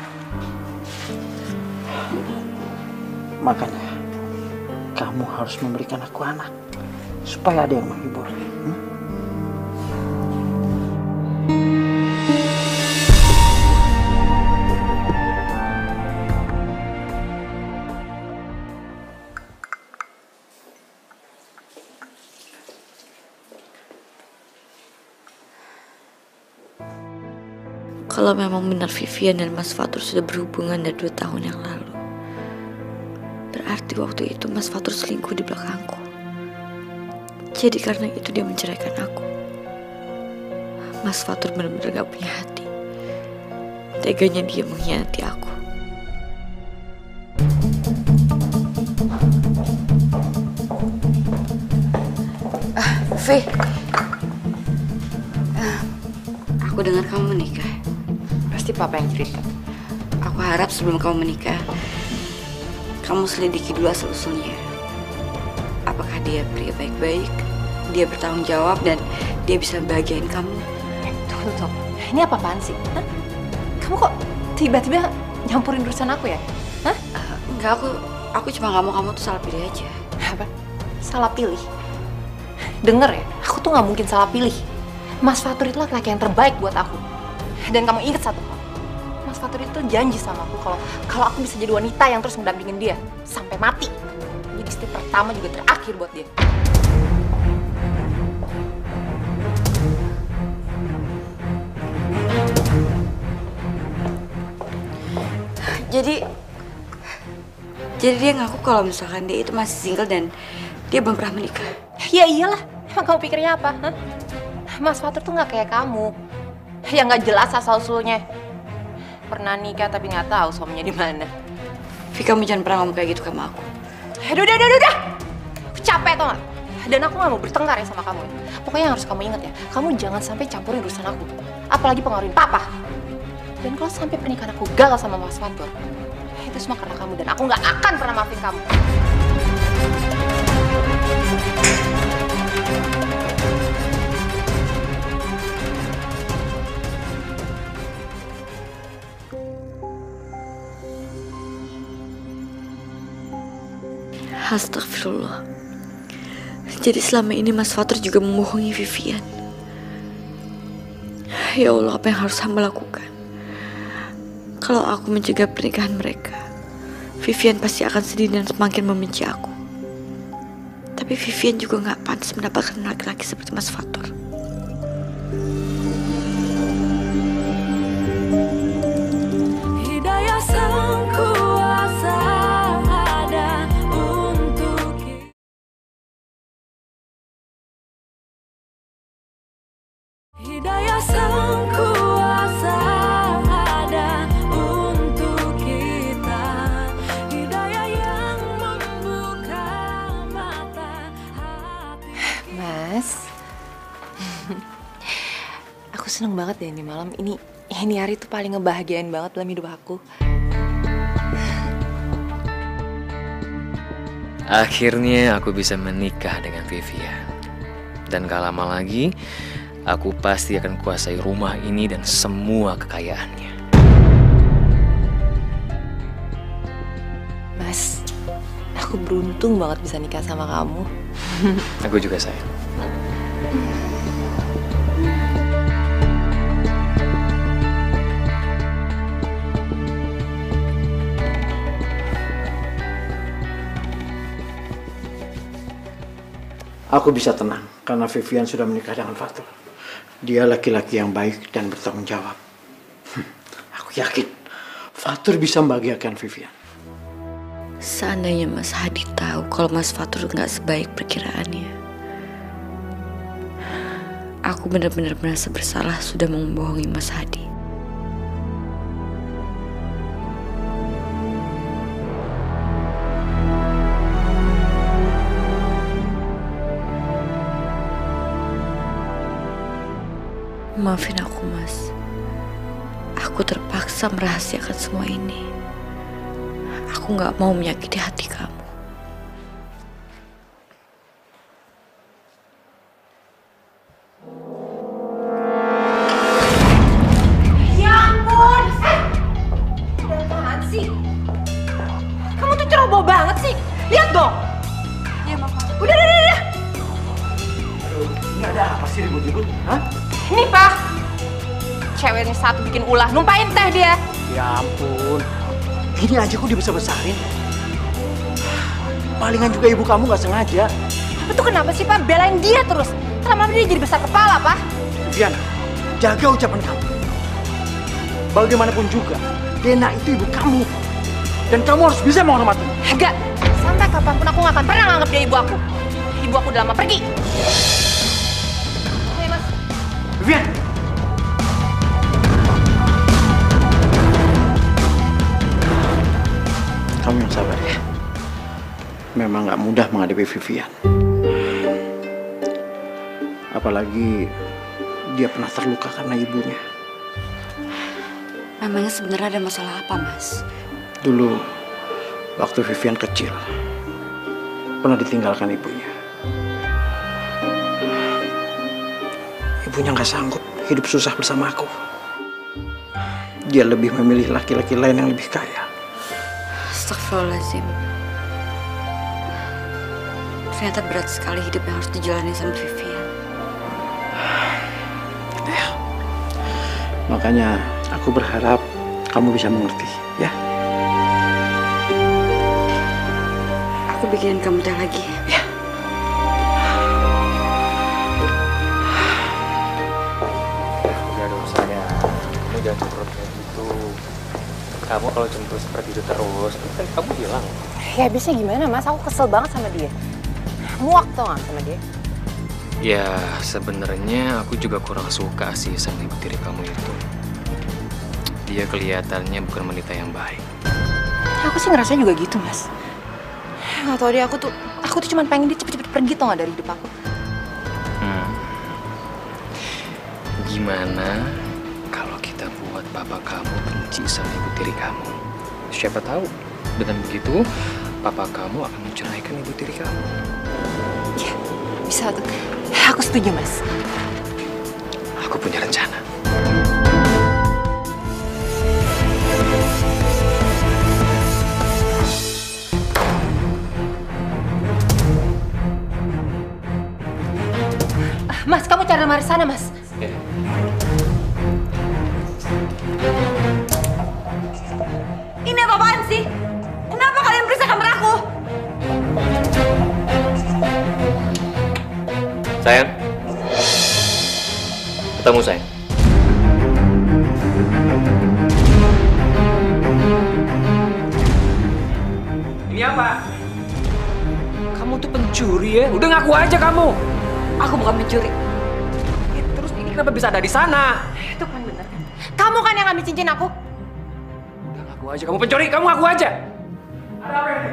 Makanya kamu harus memberikan aku anak supaya ada yang menghibur. Hmm? Kalau memang benar Vivian dan Mas Fatur sudah berhubungan dari dua tahun yang lalu, berarti waktu itu Mas Fatur selingkuh di belakangku. Jadi karena itu dia menceraikan aku. Mas Fatur benar-benar gak punya hati. Teganya dia mengkhianati aku. Ah, V. Ah, aku dengar kamu menikah. Pasti papa yang cerita. Aku harap sebelum kamu menikah, kamu selidiki dulu asal-usulnya. Apakah dia pria baik-baik, dia bertanggung jawab, dan dia bisa bahagiain kamu? Tunggu, tunggu. Ini apa-apaan sih? Hah? Kamu kok tiba-tiba nyampurin urusan aku ya? Hah? Uh, enggak, aku aku cuma gak mau kamu tuh salah pilih aja. Apa? Salah pilih? Dengar ya, aku tuh gak mungkin salah pilih. Mas Fatur itu laki-laki yang terbaik buat aku. Dan kamu ingat satu hal. Mas Fatur itu janji sama aku kalau kalau aku bisa jadi wanita yang terus mendampingin dia sampai mati. Jadi istri pertama juga terakhir buat dia. Jadi jadi dia ngaku kalau misalkan dia itu masih single dan dia belum pernah menikah. Ya iyalah, emang kamu pikirnya apa? Hah? Mas Fatur tuh nggak kayak kamu. yang nggak jelas asal usulnya. Pernah nikah tapi nggak tahu suaminya di mana. Vi, kamu jangan pernah ngomong kayak gitu sama aku. Aduh, udah, udah, udah. Aku capek tau gak? Dan aku gak mau bertengkar ya sama kamu. Pokoknya yang harus kamu ingat ya, kamu jangan sampai campurin urusan aku. Apalagi pengaruhin papa. Dan kalau sampai pernikahan aku gagal sama Mas Fatur, itu semua karena kamu dan aku gak akan pernah maafin kamu. Astagfirullah. Jadi selama ini Mas Fatur juga membohongi Vivian. Ya Allah, apa yang harus hamba lakukan? Kalau aku mencegah pernikahan mereka, Vivian pasti akan sedih dan semakin membenci aku. Tapi Vivian juga gak pantas mendapatkan laki-laki seperti Mas Fatur. Hidayah sang kuasa ada untuk kita. Hidayah sang kuasa ada untuk kita. Hidayah yang membuka mata hati. Mas, aku seneng banget deh ini malam. Ini ini hari tuh paling ngebahagiain banget dalam hidup aku. Akhirnya aku bisa menikah dengan Vivian. Dan gak lama lagi, aku pasti akan kuasai rumah ini dan semua kekayaannya. Mas, aku beruntung banget bisa nikah sama kamu. Aku juga sayang. Aku bisa tenang karena Vivian sudah menikah dengan Fatur. Dia laki-laki yang baik dan bertanggung jawab. Hmm, aku yakin Fatur bisa membahagiakan Vivian. Seandainya Mas Hadi tahu kalau Mas Fatur nggak sebaik perkiraannya, aku benar-benar merasa bersalah sudah membohongi Mas Hadi. Maafin aku, Mas. Aku terpaksa merahasiakan semua ini. Aku nggak mau menyakiti hati kamu. Ya ampun! Eh! Udah apaan sih? Kamu tuh ceroboh banget sih. Lihat dong. Iya, Mama. Udah, udah, udah, udah. Aduh, ini ada apa sih ribut-ribut? Hah? Ini, Pak. Ceweknya satu bikin ulah, numpain teh dia. Ya ampun. Gini aja kok dia bisa besarin. Palingan juga ibu kamu nggak sengaja. Apa tuh kenapa sih, Pak? Belain dia terus. Lama-lama dia jadi besar kepala, Pak. Vivian, jaga ucapan kamu. Bagaimanapun juga, Dena itu ibu kamu. Dan kamu harus bisa menghormatinya. Enggak. Sampai kapanpun aku nggak akan pernah nganggap dia ibu aku. Ibu aku udah lama pergi. Oke, Mas. Vivian! Kamu yang sabar ya. Memang nggak mudah menghadapi Vivian. Apalagi dia pernah terluka karena ibunya. Memangnya sebenarnya ada masalah apa, Mas? Dulu, waktu Vivian kecil, pernah ditinggalkan ibunya. Ibunya nggak sanggup hidup susah bersama aku. Dia lebih memilih laki-laki lain yang lebih kaya. Astagfirullahaladzim. Ternyata berat sekali hidup yang harus dijalani sama Vivian. Ya. Makanya aku berharap kamu bisa mengerti, ya. Aku bikinin kamu teh lagi. Ya. Udah dong sayang, kamu jangan cemberut kayak gitu. Kamu kalau cemberut seperti itu terus, kan kamu hilang. Ya bisa gimana, Mas? Aku kesel banget sama dia. Muak tau gak sama dia? Ya, sebenarnya aku juga kurang suka sih sama ibu tiri kamu itu. Dia kelihatannya bukan wanita yang baik. Aku sih ngerasa juga gitu, Mas. Nggak tau deh, aku tuh aku tuh cuma pengen dia cepet-cepet pergi tau nggak dari hidup aku. Hmm. Gimana kalau kita buat papa kamu benci sama ibu tiri kamu? Siapa tahu dengan begitu papa kamu akan menceraikan ibu tiri kamu. Ya, bisa tuh. Aku setuju, Mas. Aku punya rencana. Mas, kamu cari lemari sana, Mas. Ya. Ini apa-apaan sih? Kenapa kalian periksa kamar aku? Sayang. Ketemu sayang. Ini apa? Kamu tuh pencuri ya? Udah ngaku aja kamu. Aku bukan pencuri. Ya, terus ini kenapa bisa ada di sana? Itu kan bener kan? Kamu kan yang ngambil cincin aku. Udah ngaku aja. Kamu pencuri, kamu ngaku aja. Ada apa ini?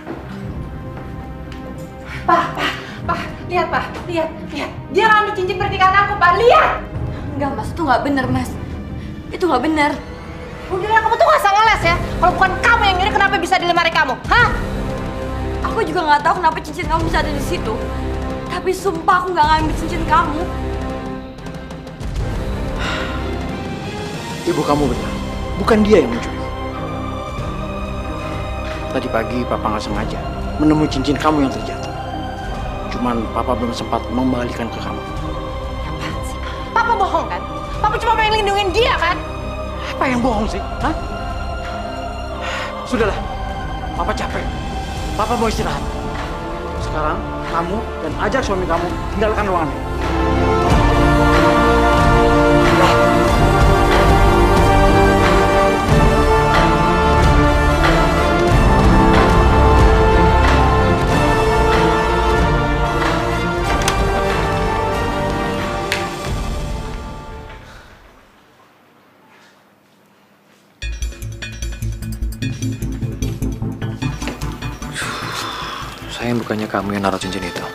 Pak, Pak, Pak, lihat Pak, lihat, lihat. Dia ngambil cincin pernikahan aku, Pak, lihat. Enggak, Mas, itu nggak bener, Mas. Itu nggak bener. Udah, kamu tuh nggak usah ngeles ya. Kalau bukan kamu yang nyuri, kenapa bisa di lemari kamu? Hah? Aku juga nggak tahu kenapa cincin kamu bisa ada di situ. Tapi sumpah aku nggak ngambil cincin kamu. Ibu kamu benar, bukan dia yang mencuri. Tadi pagi papa nggak sengaja menemui cincin kamu yang terjatuh. Cuman papa belum sempat mengembalikan ke kamu. Apaan sih? Papa bohong kan? Papa cuma pengen lindungin dia kan? Apa yang bohong sih? Hah? Sudahlah, papa capek. Papa mau istirahat. Sekarang kamu dan ajak suami kamu tinggalkan ruangan ini. Sayang, bukannya kamu yang naruh cincin itu?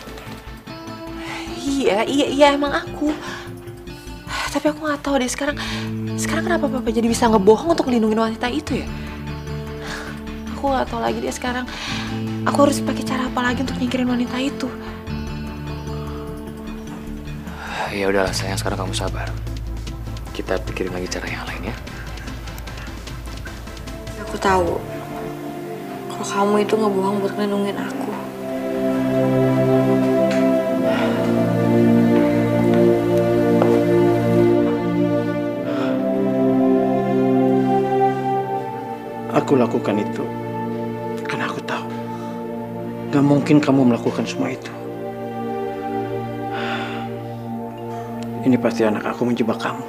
Iya, iya, iya emang aku. Tapi aku nggak tahu deh sekarang. Sekarang kenapa papa jadi bisa ngebohong untuk melindungi wanita itu ya? Aku nggak tahu lagi deh sekarang. Aku harus pakai cara apa lagi untuk nyingkirin wanita itu? Ya udahlah sayang, sekarang kamu sabar. Kita pikirin lagi cara yang lain ya. Aku tahu kalau kamu itu ngebohong buat ngelindungin aku. Aku lakukan itu karena aku tahu gak mungkin kamu melakukan semua itu. Ini pasti anak aku menjebak kamu.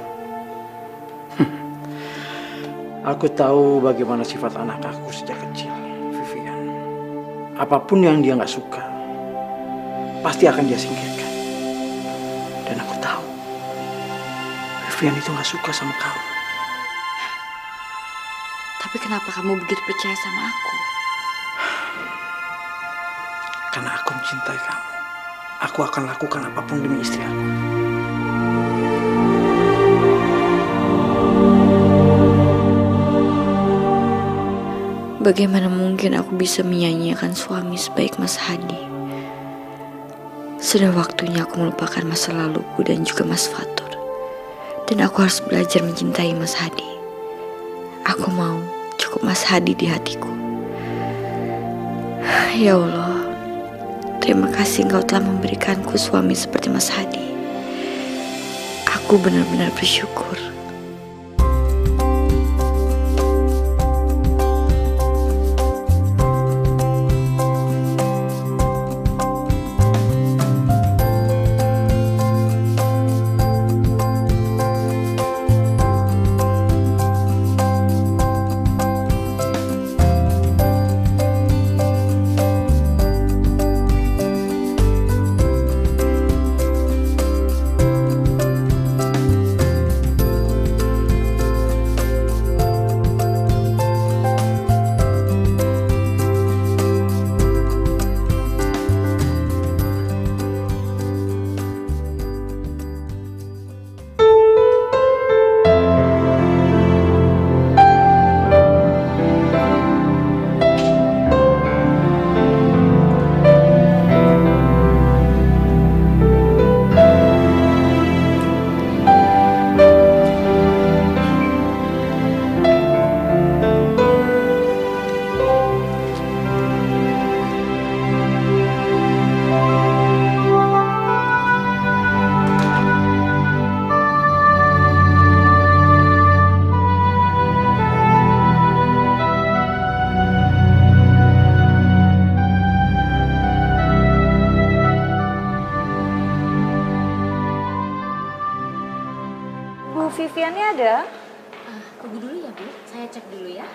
Aku tahu bagaimana sifat anak aku sejak kecil, Vivian. Apapun yang dia nggak suka, pasti akan dia singkirkan. Dan aku tahu, Vivian itu nggak suka sama kamu. Tapi kenapa kamu begitu percaya sama aku? Karena aku mencintai kamu. Aku akan lakukan apapun demi istri aku. Bagaimana mungkin aku bisa menyanyiakan suami sebaik Mas Hadi? Sudah waktunya aku melupakan masa laluku dan juga Mas Fatur. Dan aku harus belajar mencintai Mas Hadi. Aku mau cukup Mas Hadi di hatiku. Ya Allah, terima kasih Engkau telah memberikanku suami seperti Mas Hadi. Aku benar-benar bersyukur. ada. Tunggu dulu ya, Bu. Saya cek dulu ya.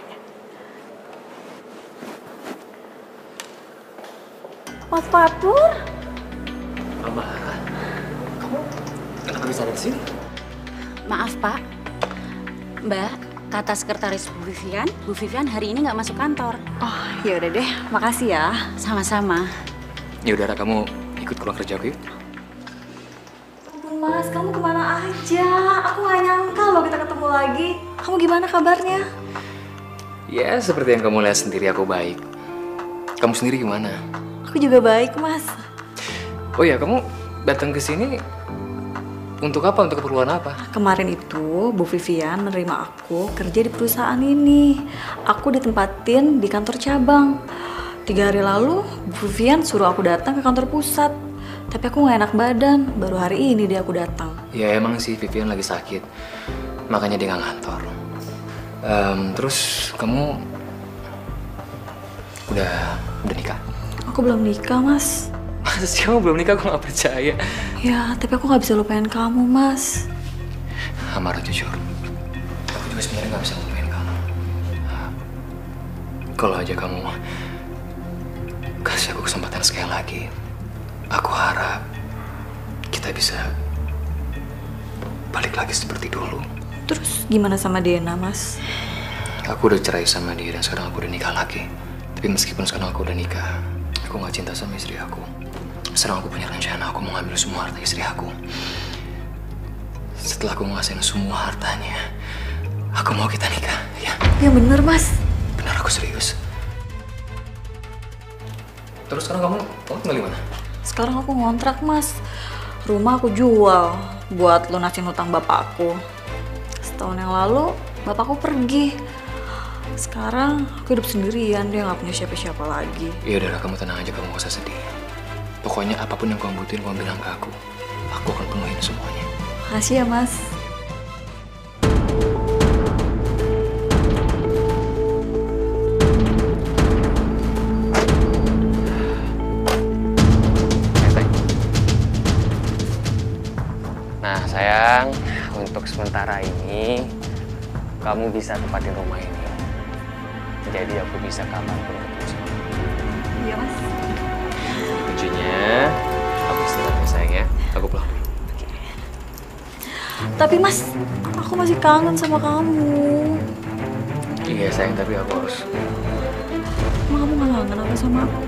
Mas Fatur. Mama, kamu kenapa bisa ada di sini? Maaf Pak, Mbak, kata sekretaris Bu Vivian, Bu Vivian hari ini nggak masuk kantor. Oh, ya udah deh, makasih ya. Sama-sama. Ya udah, kamu ikut keluar kerja aku yuk. Ampun Mas, kamu kemana aja? Aku nggak nyangka loh kita ketemu lagi. Kamu gimana kabarnya? Ya, seperti yang kamu lihat sendiri, aku baik. Kamu sendiri gimana? Aku juga baik, Mas. Oh ya, kamu datang ke sini untuk apa? Untuk keperluan apa? Kemarin itu Bu Vivian menerima aku kerja di perusahaan ini. Aku ditempatin di kantor cabang. Tiga hari lalu Bu Vivian suruh aku datang ke kantor pusat. Tapi aku gak enak badan, baru hari ini dia aku datang. Ya emang sih Vivian lagi sakit, makanya dia nggak ngantor. Um, terus kamu udah udah nikah? Aku belum nikah, Mas. Masa sih kamu belum nikah? Aku nggak percaya. Ya, tapi aku nggak bisa lupain kamu, Mas. Amara, jujur, aku juga sebenarnya nggak bisa lupain kamu. Kalau aja kamu kasih aku kesempatan sekali lagi, aku harap kita bisa balik lagi seperti dulu. Terus gimana sama Dena, Mas? Aku udah cerai sama dia dan sekarang aku udah nikah lagi. Tapi meskipun sekarang aku udah nikah, aku gak cinta sama istri aku. Sekarang aku punya rencana, aku mau ngambil semua harta istri aku. Setelah aku ngasihin semua hartanya, aku mau kita nikah, ya? Ya bener, Mas. Bener, aku serius. Terus sekarang kamu, kamu tinggal di mana? Sekarang aku ngontrak, Mas. Rumah aku jual buat lunasin hutang bapakku. Setahun yang lalu, bapakku pergi. Sekarang aku hidup sendirian, dia nggak punya siapa-siapa lagi. Ya udah, kamu tenang aja, kamu gak usah sedih. Pokoknya apapun yang kamu butuhin, kamu bilang ke aku. Aku akan penuhin semuanya. Makasih ya, Mas. Nah sayang, untuk sementara ini kamu bisa tempatin rumah ini. Jadi aku bisa kapanpun ketemu sama kamu. Iya, Mas. Kuncinya, kamu istirahat ya sayang ya. Aku pulang dulu. Tapi Mas, aku masih kangen sama kamu. Iya sayang, tapi aku harus. Emang kamu gak kangen apa sama aku?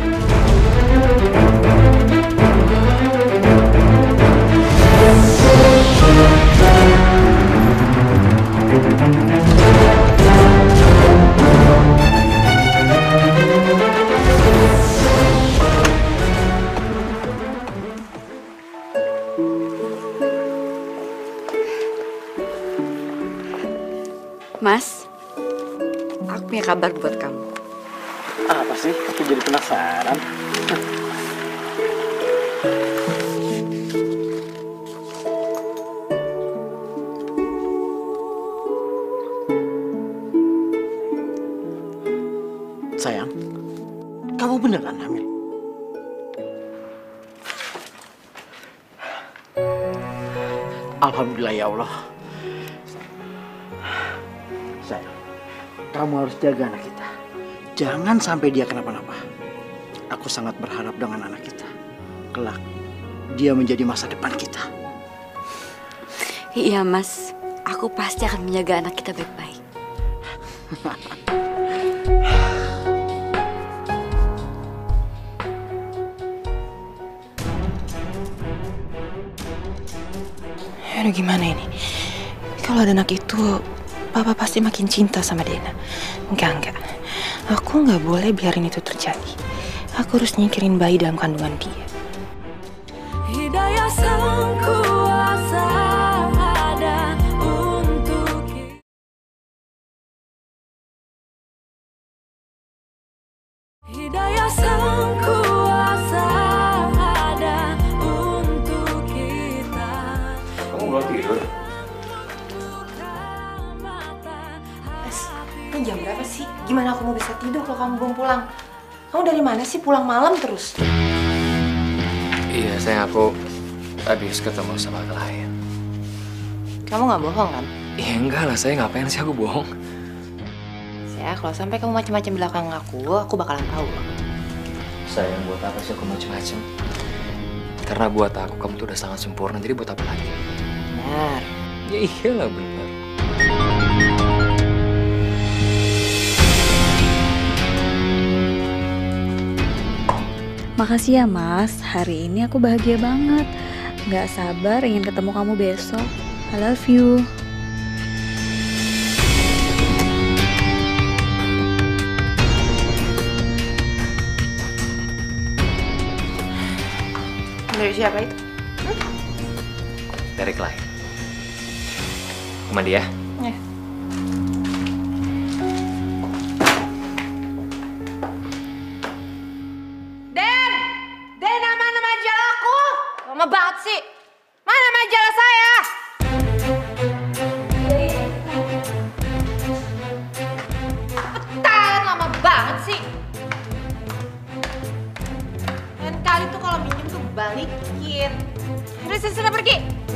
Mas, aku punya kabar buat kamu. Apa sih? Aku jadi penasaran. Sayang, kamu beneran hamil? Alhamdulillah ya Allah. Sayang, kamu harus jaga anak kita. Jangan sampai dia kenapa-napa. Aku sangat berharap dengan anak kita. Kelak, dia menjadi masa depan kita. Iya Mas, aku pasti akan menjaga anak kita baik-baik. Aduh gimana ini? Kalau ada anak itu, Papa pasti makin cinta sama Dena. Enggak, enggak. Aku nggak boleh biarin itu terjadi. Aku harus nyingkirin bayi dalam kandungan dia. Hidayah sang kuasa ada untuk kita. Hidayah sang kuasa ada untuk kita. Kamu belum tidur? Mas, ini jam berapa sih? Gimana aku mau bisa tidur kalau kamu belum pulang? Kamu dari mana sih pulang malam terus? Iya sayang, aku habis ketemu sama klien. Kamu nggak bohong kan? Ya enggak lah, saya ngapain sih aku bohong? Ya, kalau sampai kamu macam-macam belakang aku, aku bakalan tahu loh. Sayang, buat apa sih aku macam-macam? Karena buat aku kamu tuh udah sangat sempurna, jadi buat apa lagi? Benar. Ya iyalah benar. Makasih ya Mas, hari ini aku bahagia banget. Gak sabar ingin ketemu kamu besok. I love you. Dari siapa itu? Dari klien. Aku mandi ya? Ya. Den! Den, mana majalah aku? Lama banget sih. Mana majalah saya? Cepetan, lama banget sih. Dan kali tuh kalau minjem tuh balikin. Udah sana pergi.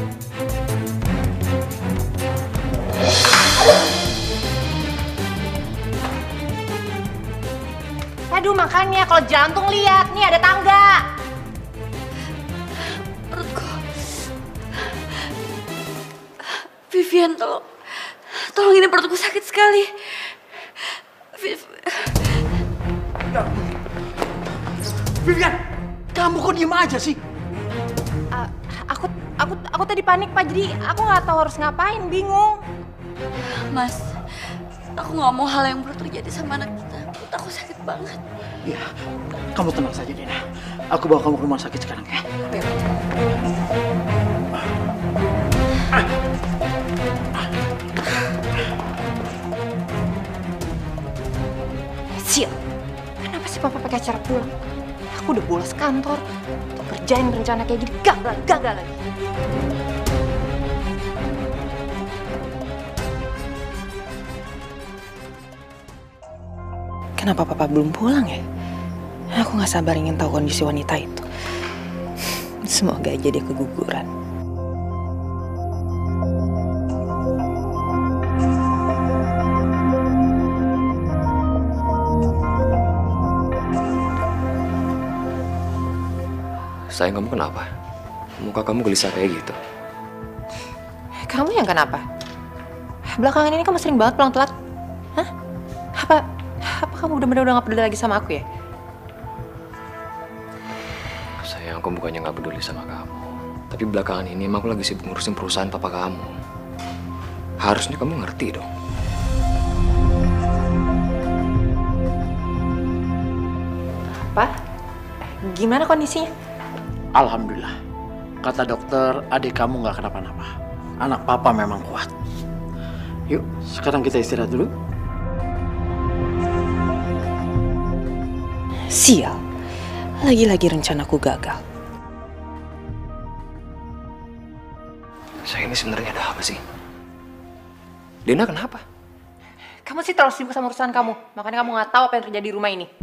Aduh, makanya kalau jantung lihat nih ada tangga. Perutku. Vivian, tolong. Tolong, ini perutku sakit sekali. Viv... Vivian, kamu kok diem aja sih? Uh, aku aku aku tadi panik Pak, jadi aku nggak tahu harus ngapain, bingung. Mas, aku nggak mau hal yang buruk terjadi sama anak kita. Perut aku sakit banget. Ya, kamu tenang saja Dena. Aku bawa kamu ke rumah sakit sekarang ya. Ayo. Sil, kenapa sih Papa pakai acara pulang? Aku udah bolos kantor untuk kerjain rencana kayak gini, gagal, gagal lagi. Kenapa Papa belum pulang ya? Aku gak sabar ingin tahu kondisi wanita itu. Semoga aja dia keguguran. Sayang, kamu kenapa? Muka kamu gelisah kayak gitu. Kamu yang kenapa? Belakangan ini kamu sering banget pulang telat. Hah? Apa, apa kamu bener-bener udah gak peduli lagi sama aku ya? Sayang, aku bukannya gak peduli sama kamu. Tapi belakangan ini emang aku lagi sibuk ngurusin perusahaan papa kamu. Harusnya kamu ngerti dong. Apa? Gimana kondisinya? Alhamdulillah. Kata dokter, adik kamu nggak kenapa-napa. Anak papa memang kuat. Yuk, sekarang kita istirahat dulu. Sial. Lagi-lagi rencanaku gagal. Saya ini sebenarnya ada apa sih? Dena kenapa? Kamu sih terlalu sibuk sama urusan kamu. Makanya kamu nggak tahu apa yang terjadi di rumah ini.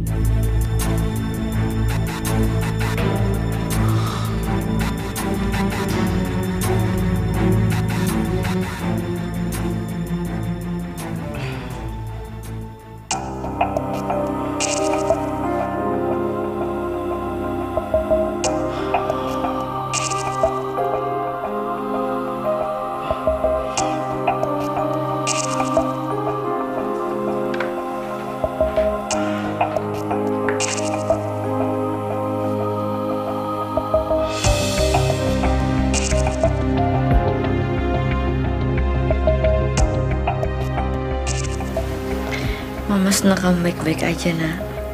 Mama senang kamu baik-baik aja, nak.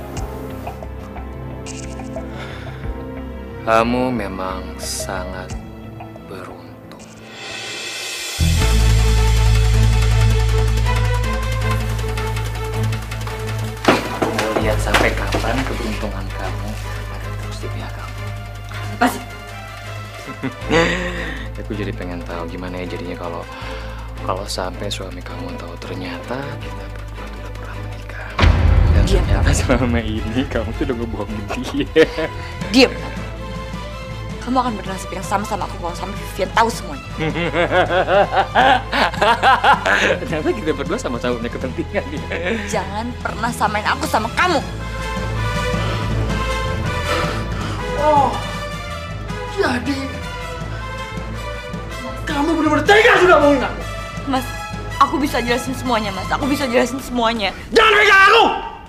Kamu memang sangat beruntung. Mau lihat sampai kapan keberuntungan kamu ada terus di pihak kamu. Apa sih? Aku jadi pengen tahu gimana ya jadinya kalau kalau sampai suami kamu tahu ternyata kita berdua tuh udah pernah menikah. Dan Diam. ternyata selama ini kamu tuh udah ngebohongin dia. Diam. kamu akan bernasib yang sama sama aku kalau sampai Vivian tahu semuanya. Ternyata kita berdua sama-sama punya kepentingan. Jangan pernah samain aku sama kamu. Oh, jadi kamu benar-benar tega sudah bohongin aku. Mas, aku bisa jelasin semuanya, Mas. Aku bisa jelasin semuanya. Jangan pegang aku!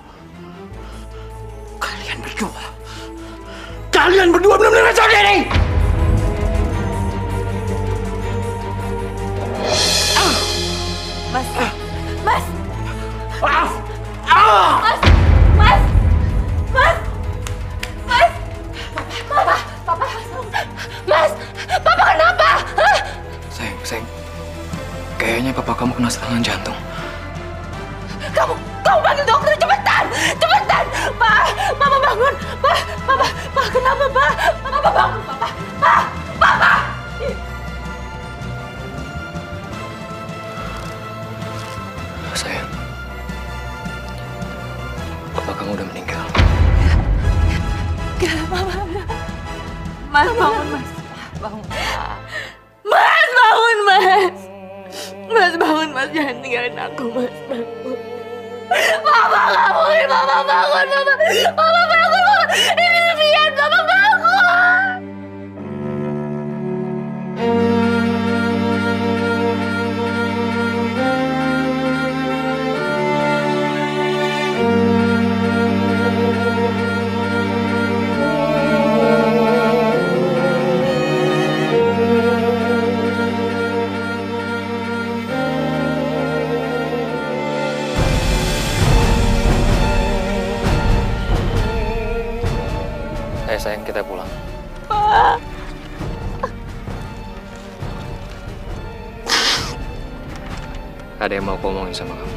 Kalian berdua, kalian berdua benar-benar kacau diri. Mas, Mas, Ah! Ah! Mas, Mas, Mas, Mas, Papa, Papa, Mas, Papa kenapa? Hah? Sayang, sayang. Kayaknya papa kamu kena serangan jantung. Kamu, kamu panggil dokter cepetan, cepetan, Pak, Papa bangun, Pak, Papa, Pak kenapa, Pak? Papa bangun, Papa, Pak, Papa. Sayang, papa kamu udah meninggal. Gak, Mama, Mas bangun, Mas, bangun, Mas bangun, Mas, Mas bangun, Mas jangan tinggalin aku, Mas bangun. Papa bangun, Papa bangun, Papa, Papa bangun, Papa. Ini Vivian, Papa bangun. Ayo sayang, kita pulang. Pak. Ada yang mau aku omongin sama kamu.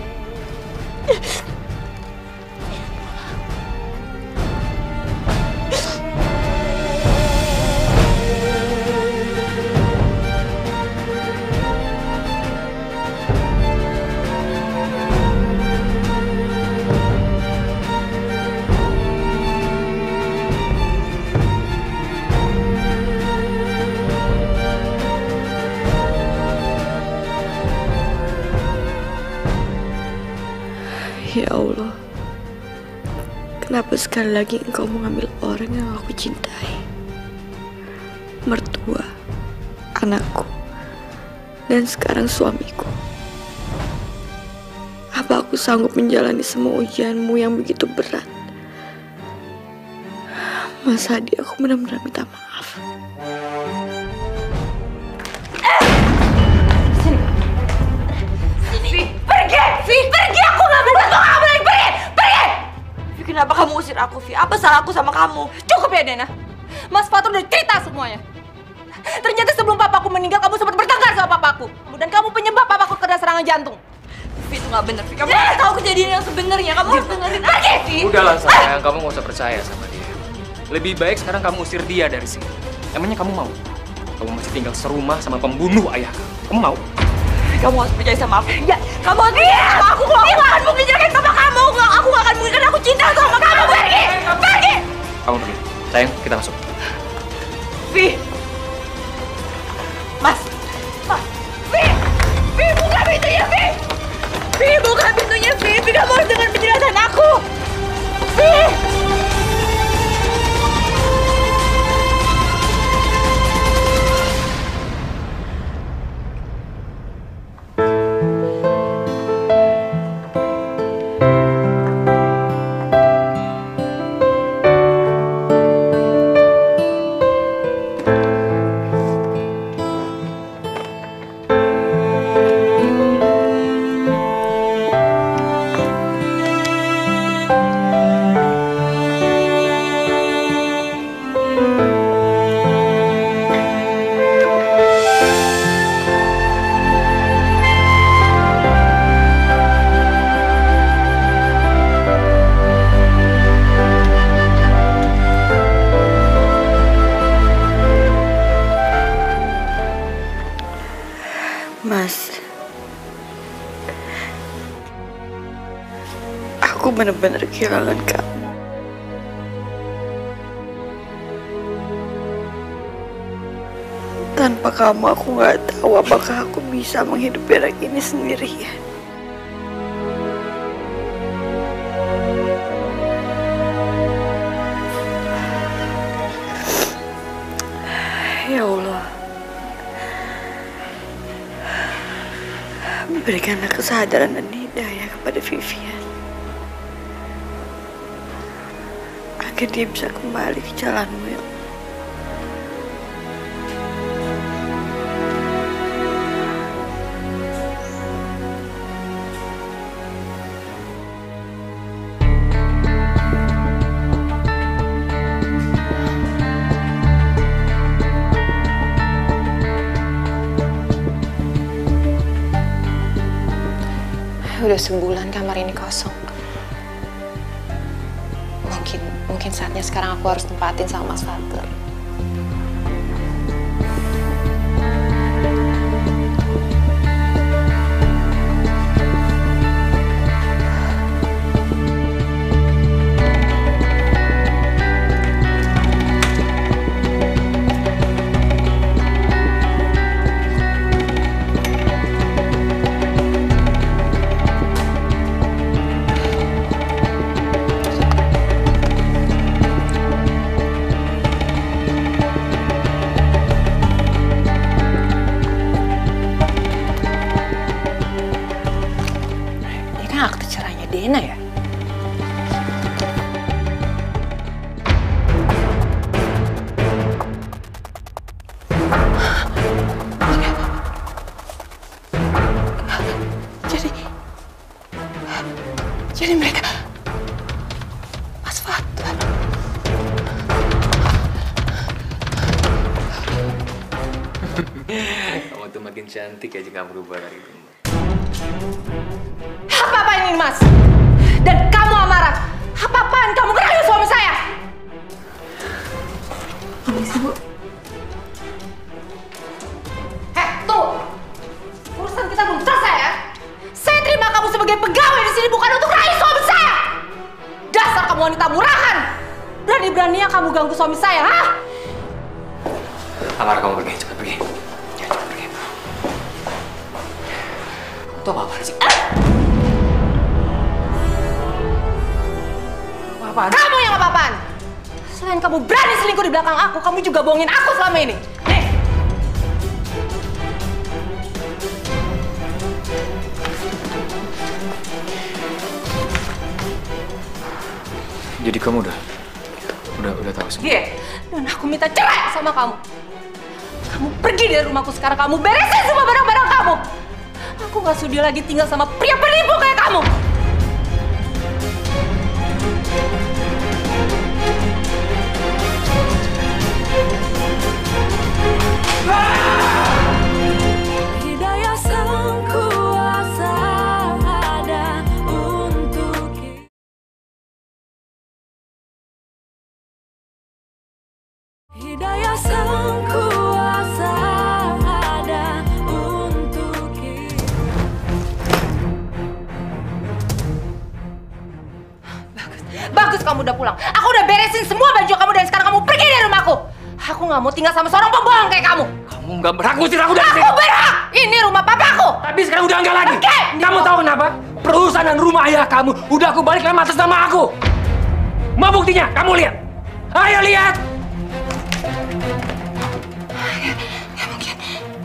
Ya Allah, kenapa sekali lagi engkau mengambil orang yang aku cintai? Mertua, anakku, dan sekarang suamiku. Apa aku sanggup menjalani semua ujianmu yang begitu berat? Mas Hadi, aku benar-benar minta maaf. Pergi! Vi, pergi! Aku gak mau bantu kamu lagi! Pergi! Pergi! Vi, kenapa kamu usir aku, Vi? Apa salah aku sama kamu? Cukup ya, Dena. Mas Fatur udah cerita semuanya. Ternyata sebelum papaku meninggal, kamu sempat bertengkar sama papaku. Dan kamu penyebab papaku kena serangan jantung. Vi, itu gak bener, Vi. Kamu harus tahu kejadian yang sebenarnya. Kamu harus dengerin. Pergi, Vi! Udahlah sayang, kamu gak usah percaya sama dia. Lebih baik sekarang kamu usir dia dari sini. Emangnya kamu mau? Kamu masih tinggal serumah sama pembunuh ayah kamu. Kamu mau? Kamu harus percaya sama aku. Ya, kamu harus percaya sama aku. Aku gak akan mungkin jagain sama kamu. Aku gak akan mungkin, karena aku cinta sama kamu. Pergi! Pergi! Kamu pergi. Sayang, kita masuk. Vi! Mas! Mas! Vi! Vi, buka pintunya, Vi! Vi, buka pintunya, Vi! Vi, kamu harus dengar penjelasan aku! Vi! Mas, aku benar-benar kehilangan kamu. Tanpa kamu aku nggak tahu apakah aku bisa menghidupi anak ini sendirian. Ya Allah, berikanlah kesadaran dan hidayah kepada Vivian agar dia bisa kembali ke jalanmu, ya Allah. Udah sebulan kamar ini kosong. Mungkin mungkin saatnya sekarang aku harus tempatin sama Mas Fatur. Dena ya? Jadi Jadi mereka Mas Fatur. Kamu tuh makin cantik aja kamu berubah dari itu. Apa-apa ini, Mas? Dan kamu Amara, apa-apaan kamu ngerayu suami saya? Permisi, Bu. Heh, tuh! Urusan kita belum selesai ya? Saya terima kamu sebagai pegawai di sini bukan untuk rayu suami saya! Dasar kamu wanita murahan! Berani-beraninya kamu ganggu suami saya, hah? Amara, kamu pergi, cepat pergi. Ya, cepat pergi. Itu apa-apaan sih? Apa? Kamu yang apa-apaan? Selain kamu berani selingkuh di belakang aku, kamu juga bohongin aku selama ini. Nih. Jadi kamu udah, udah, udah tahu semua? Iya. Dan aku minta cerai sama kamu. Kamu pergi dari rumahku sekarang. Kamu beresin semua barang-barang kamu. Aku gak sudi lagi tinggal sama pria penipu kayak kamu. Hidayah Sang Kuasa ada untuk kita. Hidayah Sang Kuasa ada untuk kita. Bagus, bagus kamu udah pulang. Aku udah beresin semua baju kamu dan sekarang kamu pergi dari rumahku. Aku nggak mau tinggal sama seorang pembohong kayak kamu. Kamu nggak berhak ngusir aku dari sini. Aku berhak. Ini rumah papaku. Tapi sekarang udah nggak lagi. Oke. Kamu tahu kenapa? Perusahaan dan rumah ayah kamu udah aku balik lagi atas nama aku. Mau buktinya? Kamu lihat. Ayo lihat. Ya mungkin.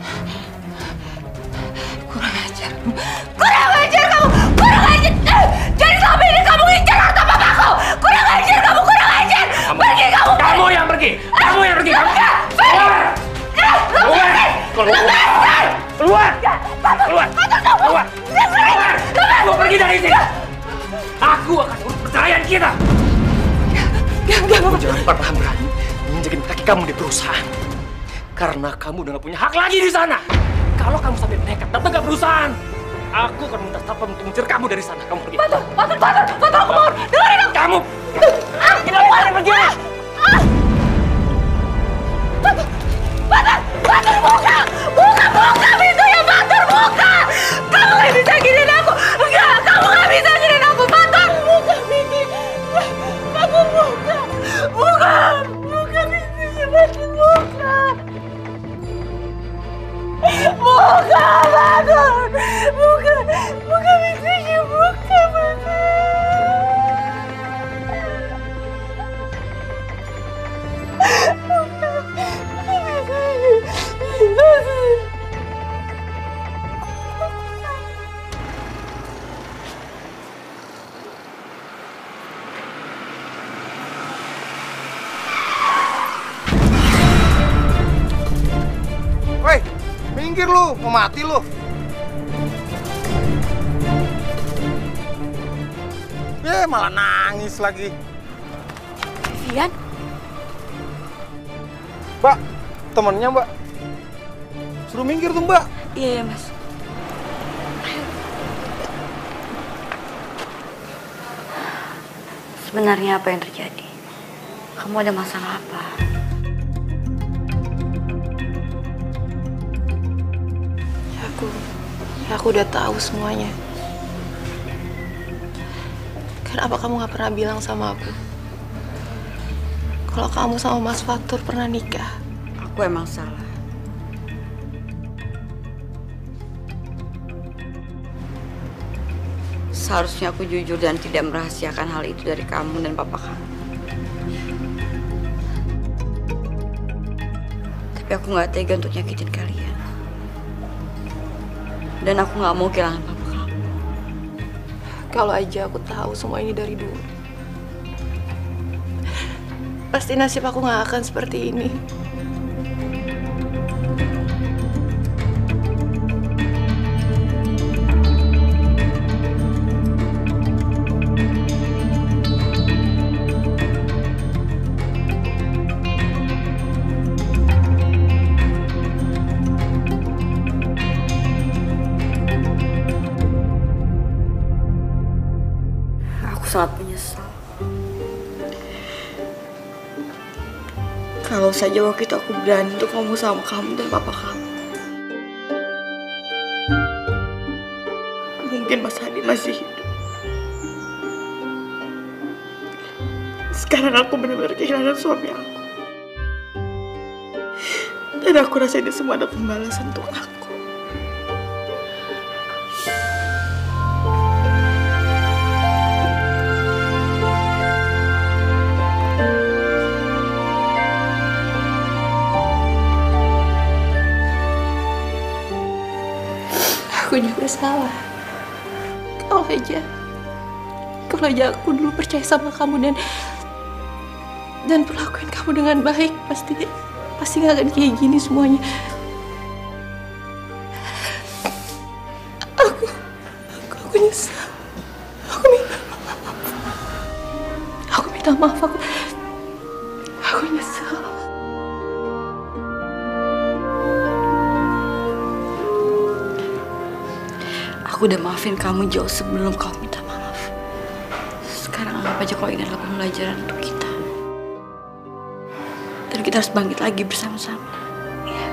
Kurang ajar. Kurang ajar kamu. Kurang ajar. Jadi selama ini kamu ngincar harta papaku. Kurang ajar kamu. Kurang ajar. Kamu, pergi kamu. Kamu yang pergi. Kamu yang pergi. Kamu. Keluar. Keluar. Keluar. Keluar. Keluar. Keluar. Keluar. Kamu pergi dari sini. Aku akan urus perceraian kita. Kamu jangan pernah berani menginjakin kaki kamu di perusahaan. Karena kamu udah gak punya hak lagi di sana. Kalau kamu sampai nekat datang ke perusahaan, aku akan minta satpam untuk mencari kamu dari sana. Kamu pergi. Fatur, Fatur, Fatur, Fatur, aku mohon, dengerin aku. Kamu. Ah, Kita pergi, pergi. Ah, Fatur, Fatur, Fatur, buka, buka, buka pintunya, Fatur, buka. Kamu nggak bisa giniin aku. Enggak, kamu nggak bisa giniin aku, Fatur. Buka pintunya, Fatur, buka, buka, buka pintunya, Fatur, buka. minggir lu, mau mati lu. Eh, malah nangis lagi. Vivian? Mbak, temennya Mbak. Suruh minggir tuh Mbak. Iya, ya, Mas. Sebenarnya apa yang terjadi? Kamu ada masalah apa? Ya, aku, ya aku udah tahu semuanya. Kenapa kamu gak pernah bilang sama aku kalau kamu sama Mas Fatur pernah nikah? Aku emang salah. Seharusnya aku jujur dan tidak merahasiakan hal itu dari kamu dan papa kamu. Tapi aku gak tega untuk nyakitin kalian. Dan aku gak mau kehilangan papa kamu. Kalau aja aku tahu semua ini dari dulu, pasti nasib aku gak akan seperti ini. Sangat menyesal. Kalau saja waktu itu aku berani untuk ngomong sama kamu dan papa kamu. Mungkin Mas Hadi masih hidup. Sekarang aku benar-benar kehilangan suami aku. Dan aku rasa ini semua ada pembalasan untuk aku. Aku juga salah. Kalau aja, kalau aja aku dulu percaya sama kamu dan dan perlakuin kamu dengan baik, pasti pasti gak akan kayak gini semuanya. Aku, aku, aku nyesal. Aku minta maaf. Aku minta maaf. Aku, aku nyesal. Aku udah maafin kamu jauh sebelum kau minta maaf. Sekarang anggap aja kalau ini adalah pembelajaran untuk kita. Dan kita harus bangkit lagi bersama-sama. Ya.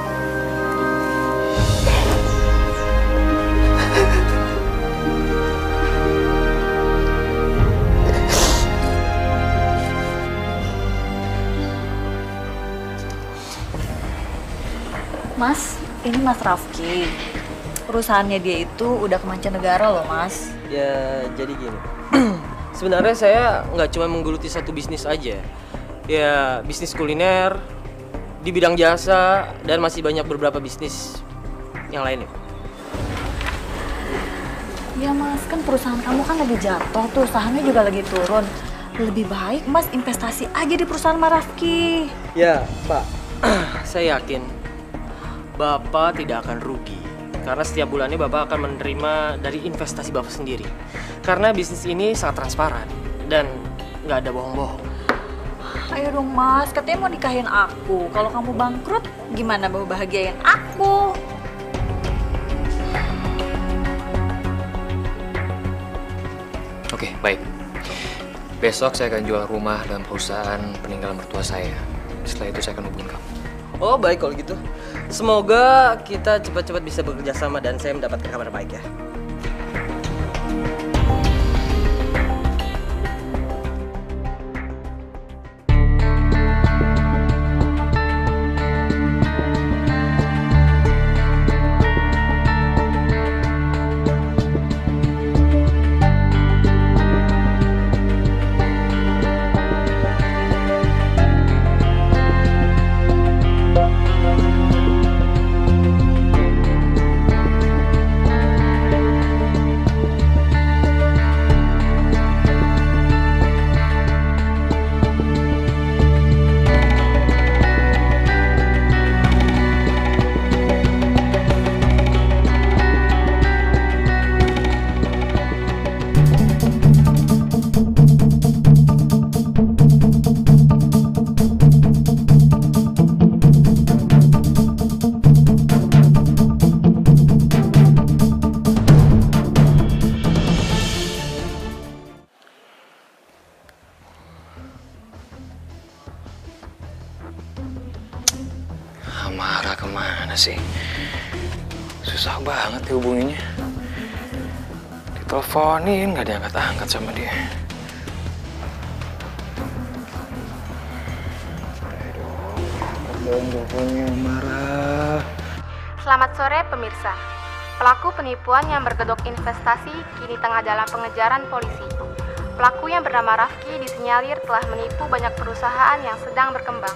Mas, ini Mas Rafki. Perusahaannya dia itu udah ke mancanegara loh, Mas. Ya, jadi gini. Sebenarnya saya nggak cuma menggeluti satu bisnis aja. Ya, bisnis kuliner, di bidang jasa, dan masih banyak beberapa bisnis yang lainnya. Ya Mas, kan perusahaan kamu kan lagi jatuh tuh, sahamnya juga lagi turun. Lebih baik Mas investasi aja di perusahaan Mas Rafki. Ya, Pak. Saya yakin Bapak tidak akan rugi. Karena setiap bulannya Bapak akan menerima dari investasi Bapak sendiri. Karena bisnis ini sangat transparan dan nggak ada bohong-bohong. Ayo dong Mas, katanya mau nikahin aku. Kalau kamu bangkrut, gimana mau bahagiain aku? Oke, baik. Besok saya akan jual rumah dan perusahaan peninggalan mertua saya. Setelah itu saya akan hubungin kamu. Oh, baik kalau gitu. Semoga kita cepat-cepat bisa bekerja sama dan saya mendapatkan kabar baik ya. kemana sih? Susah banget dihubunginya. Diteleponin nggak diangkat-angkat sama dia. Aduh, teleponnya marah. Selamat sore pemirsa. Pelaku penipuan yang berkedok investasi kini tengah dalam pengejaran polisi. Pelaku yang bernama Rafki disinyalir telah menipu banyak perusahaan yang sedang berkembang.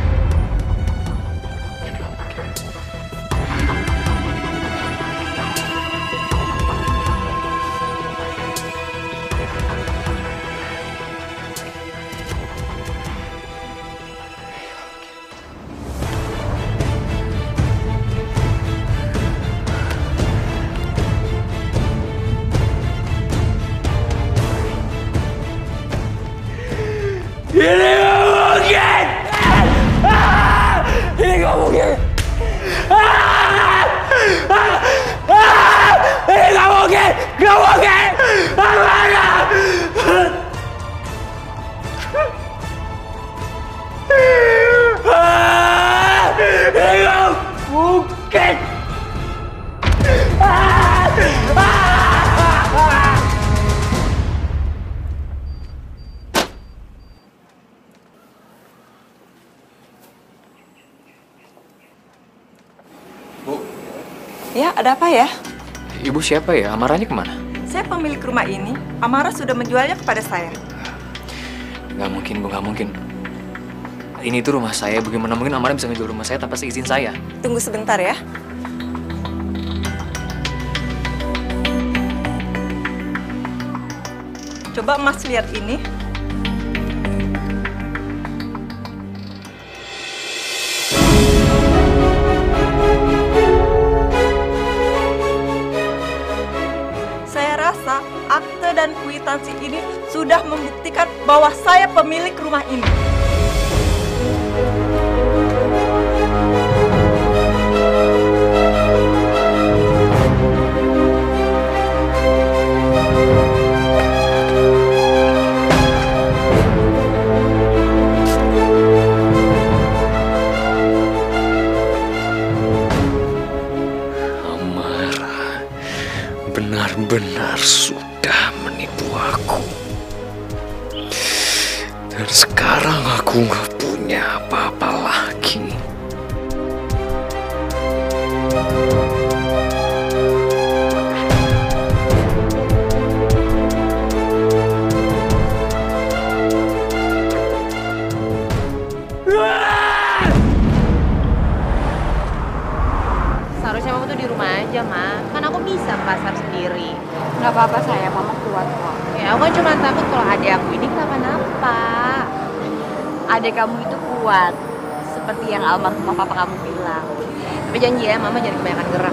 Ini gak mungkin! Ah! Ini gak mungkin! Ah! Ah! Ah! Ini gak mungkin! Gak mungkin! Amara! Ah! Ini gak mungkin! Ah! Ah! Ya, ada apa ya? Ibu siapa ya? Amaranya kemana? Saya pemilik rumah ini. Amara sudah menjualnya kepada saya. Gak mungkin, Bu, gak mungkin. Ini tuh rumah saya. Bagaimana mungkin Amara bisa ngejual rumah saya tanpa seizin saya? Tunggu sebentar ya. Coba Mas lihat ini. Akte dan kwitansi ini sudah membuktikan bahwa saya pemilik rumah ini. Amara benar-benar sudah menipu aku. Dan sekarang aku nggak punya apa-apa lagi. Seharusnya mama tuh di rumah aja, Ma. Kan aku bisa ke pasar sendiri. Gak apa-apa sayang, mama kuat kok. Ya aku kan cuma takut kalau adik aku ini kenapa-napa. Adik kamu itu kuat, seperti yang almarhum papa kamu bilang. Tapi janji ya, mama jangan kebanyakan gerak.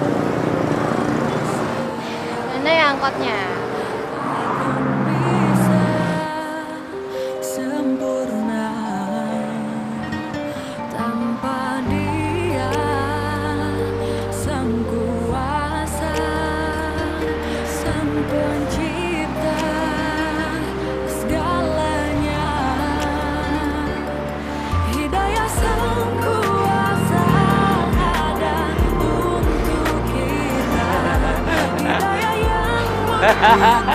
Mana ya angkotnya? Sempurna tanpa dia, sang kuasa, sang pencipta segalanya. Hidayah sang kuasa ada untuk kita. Hidayah yang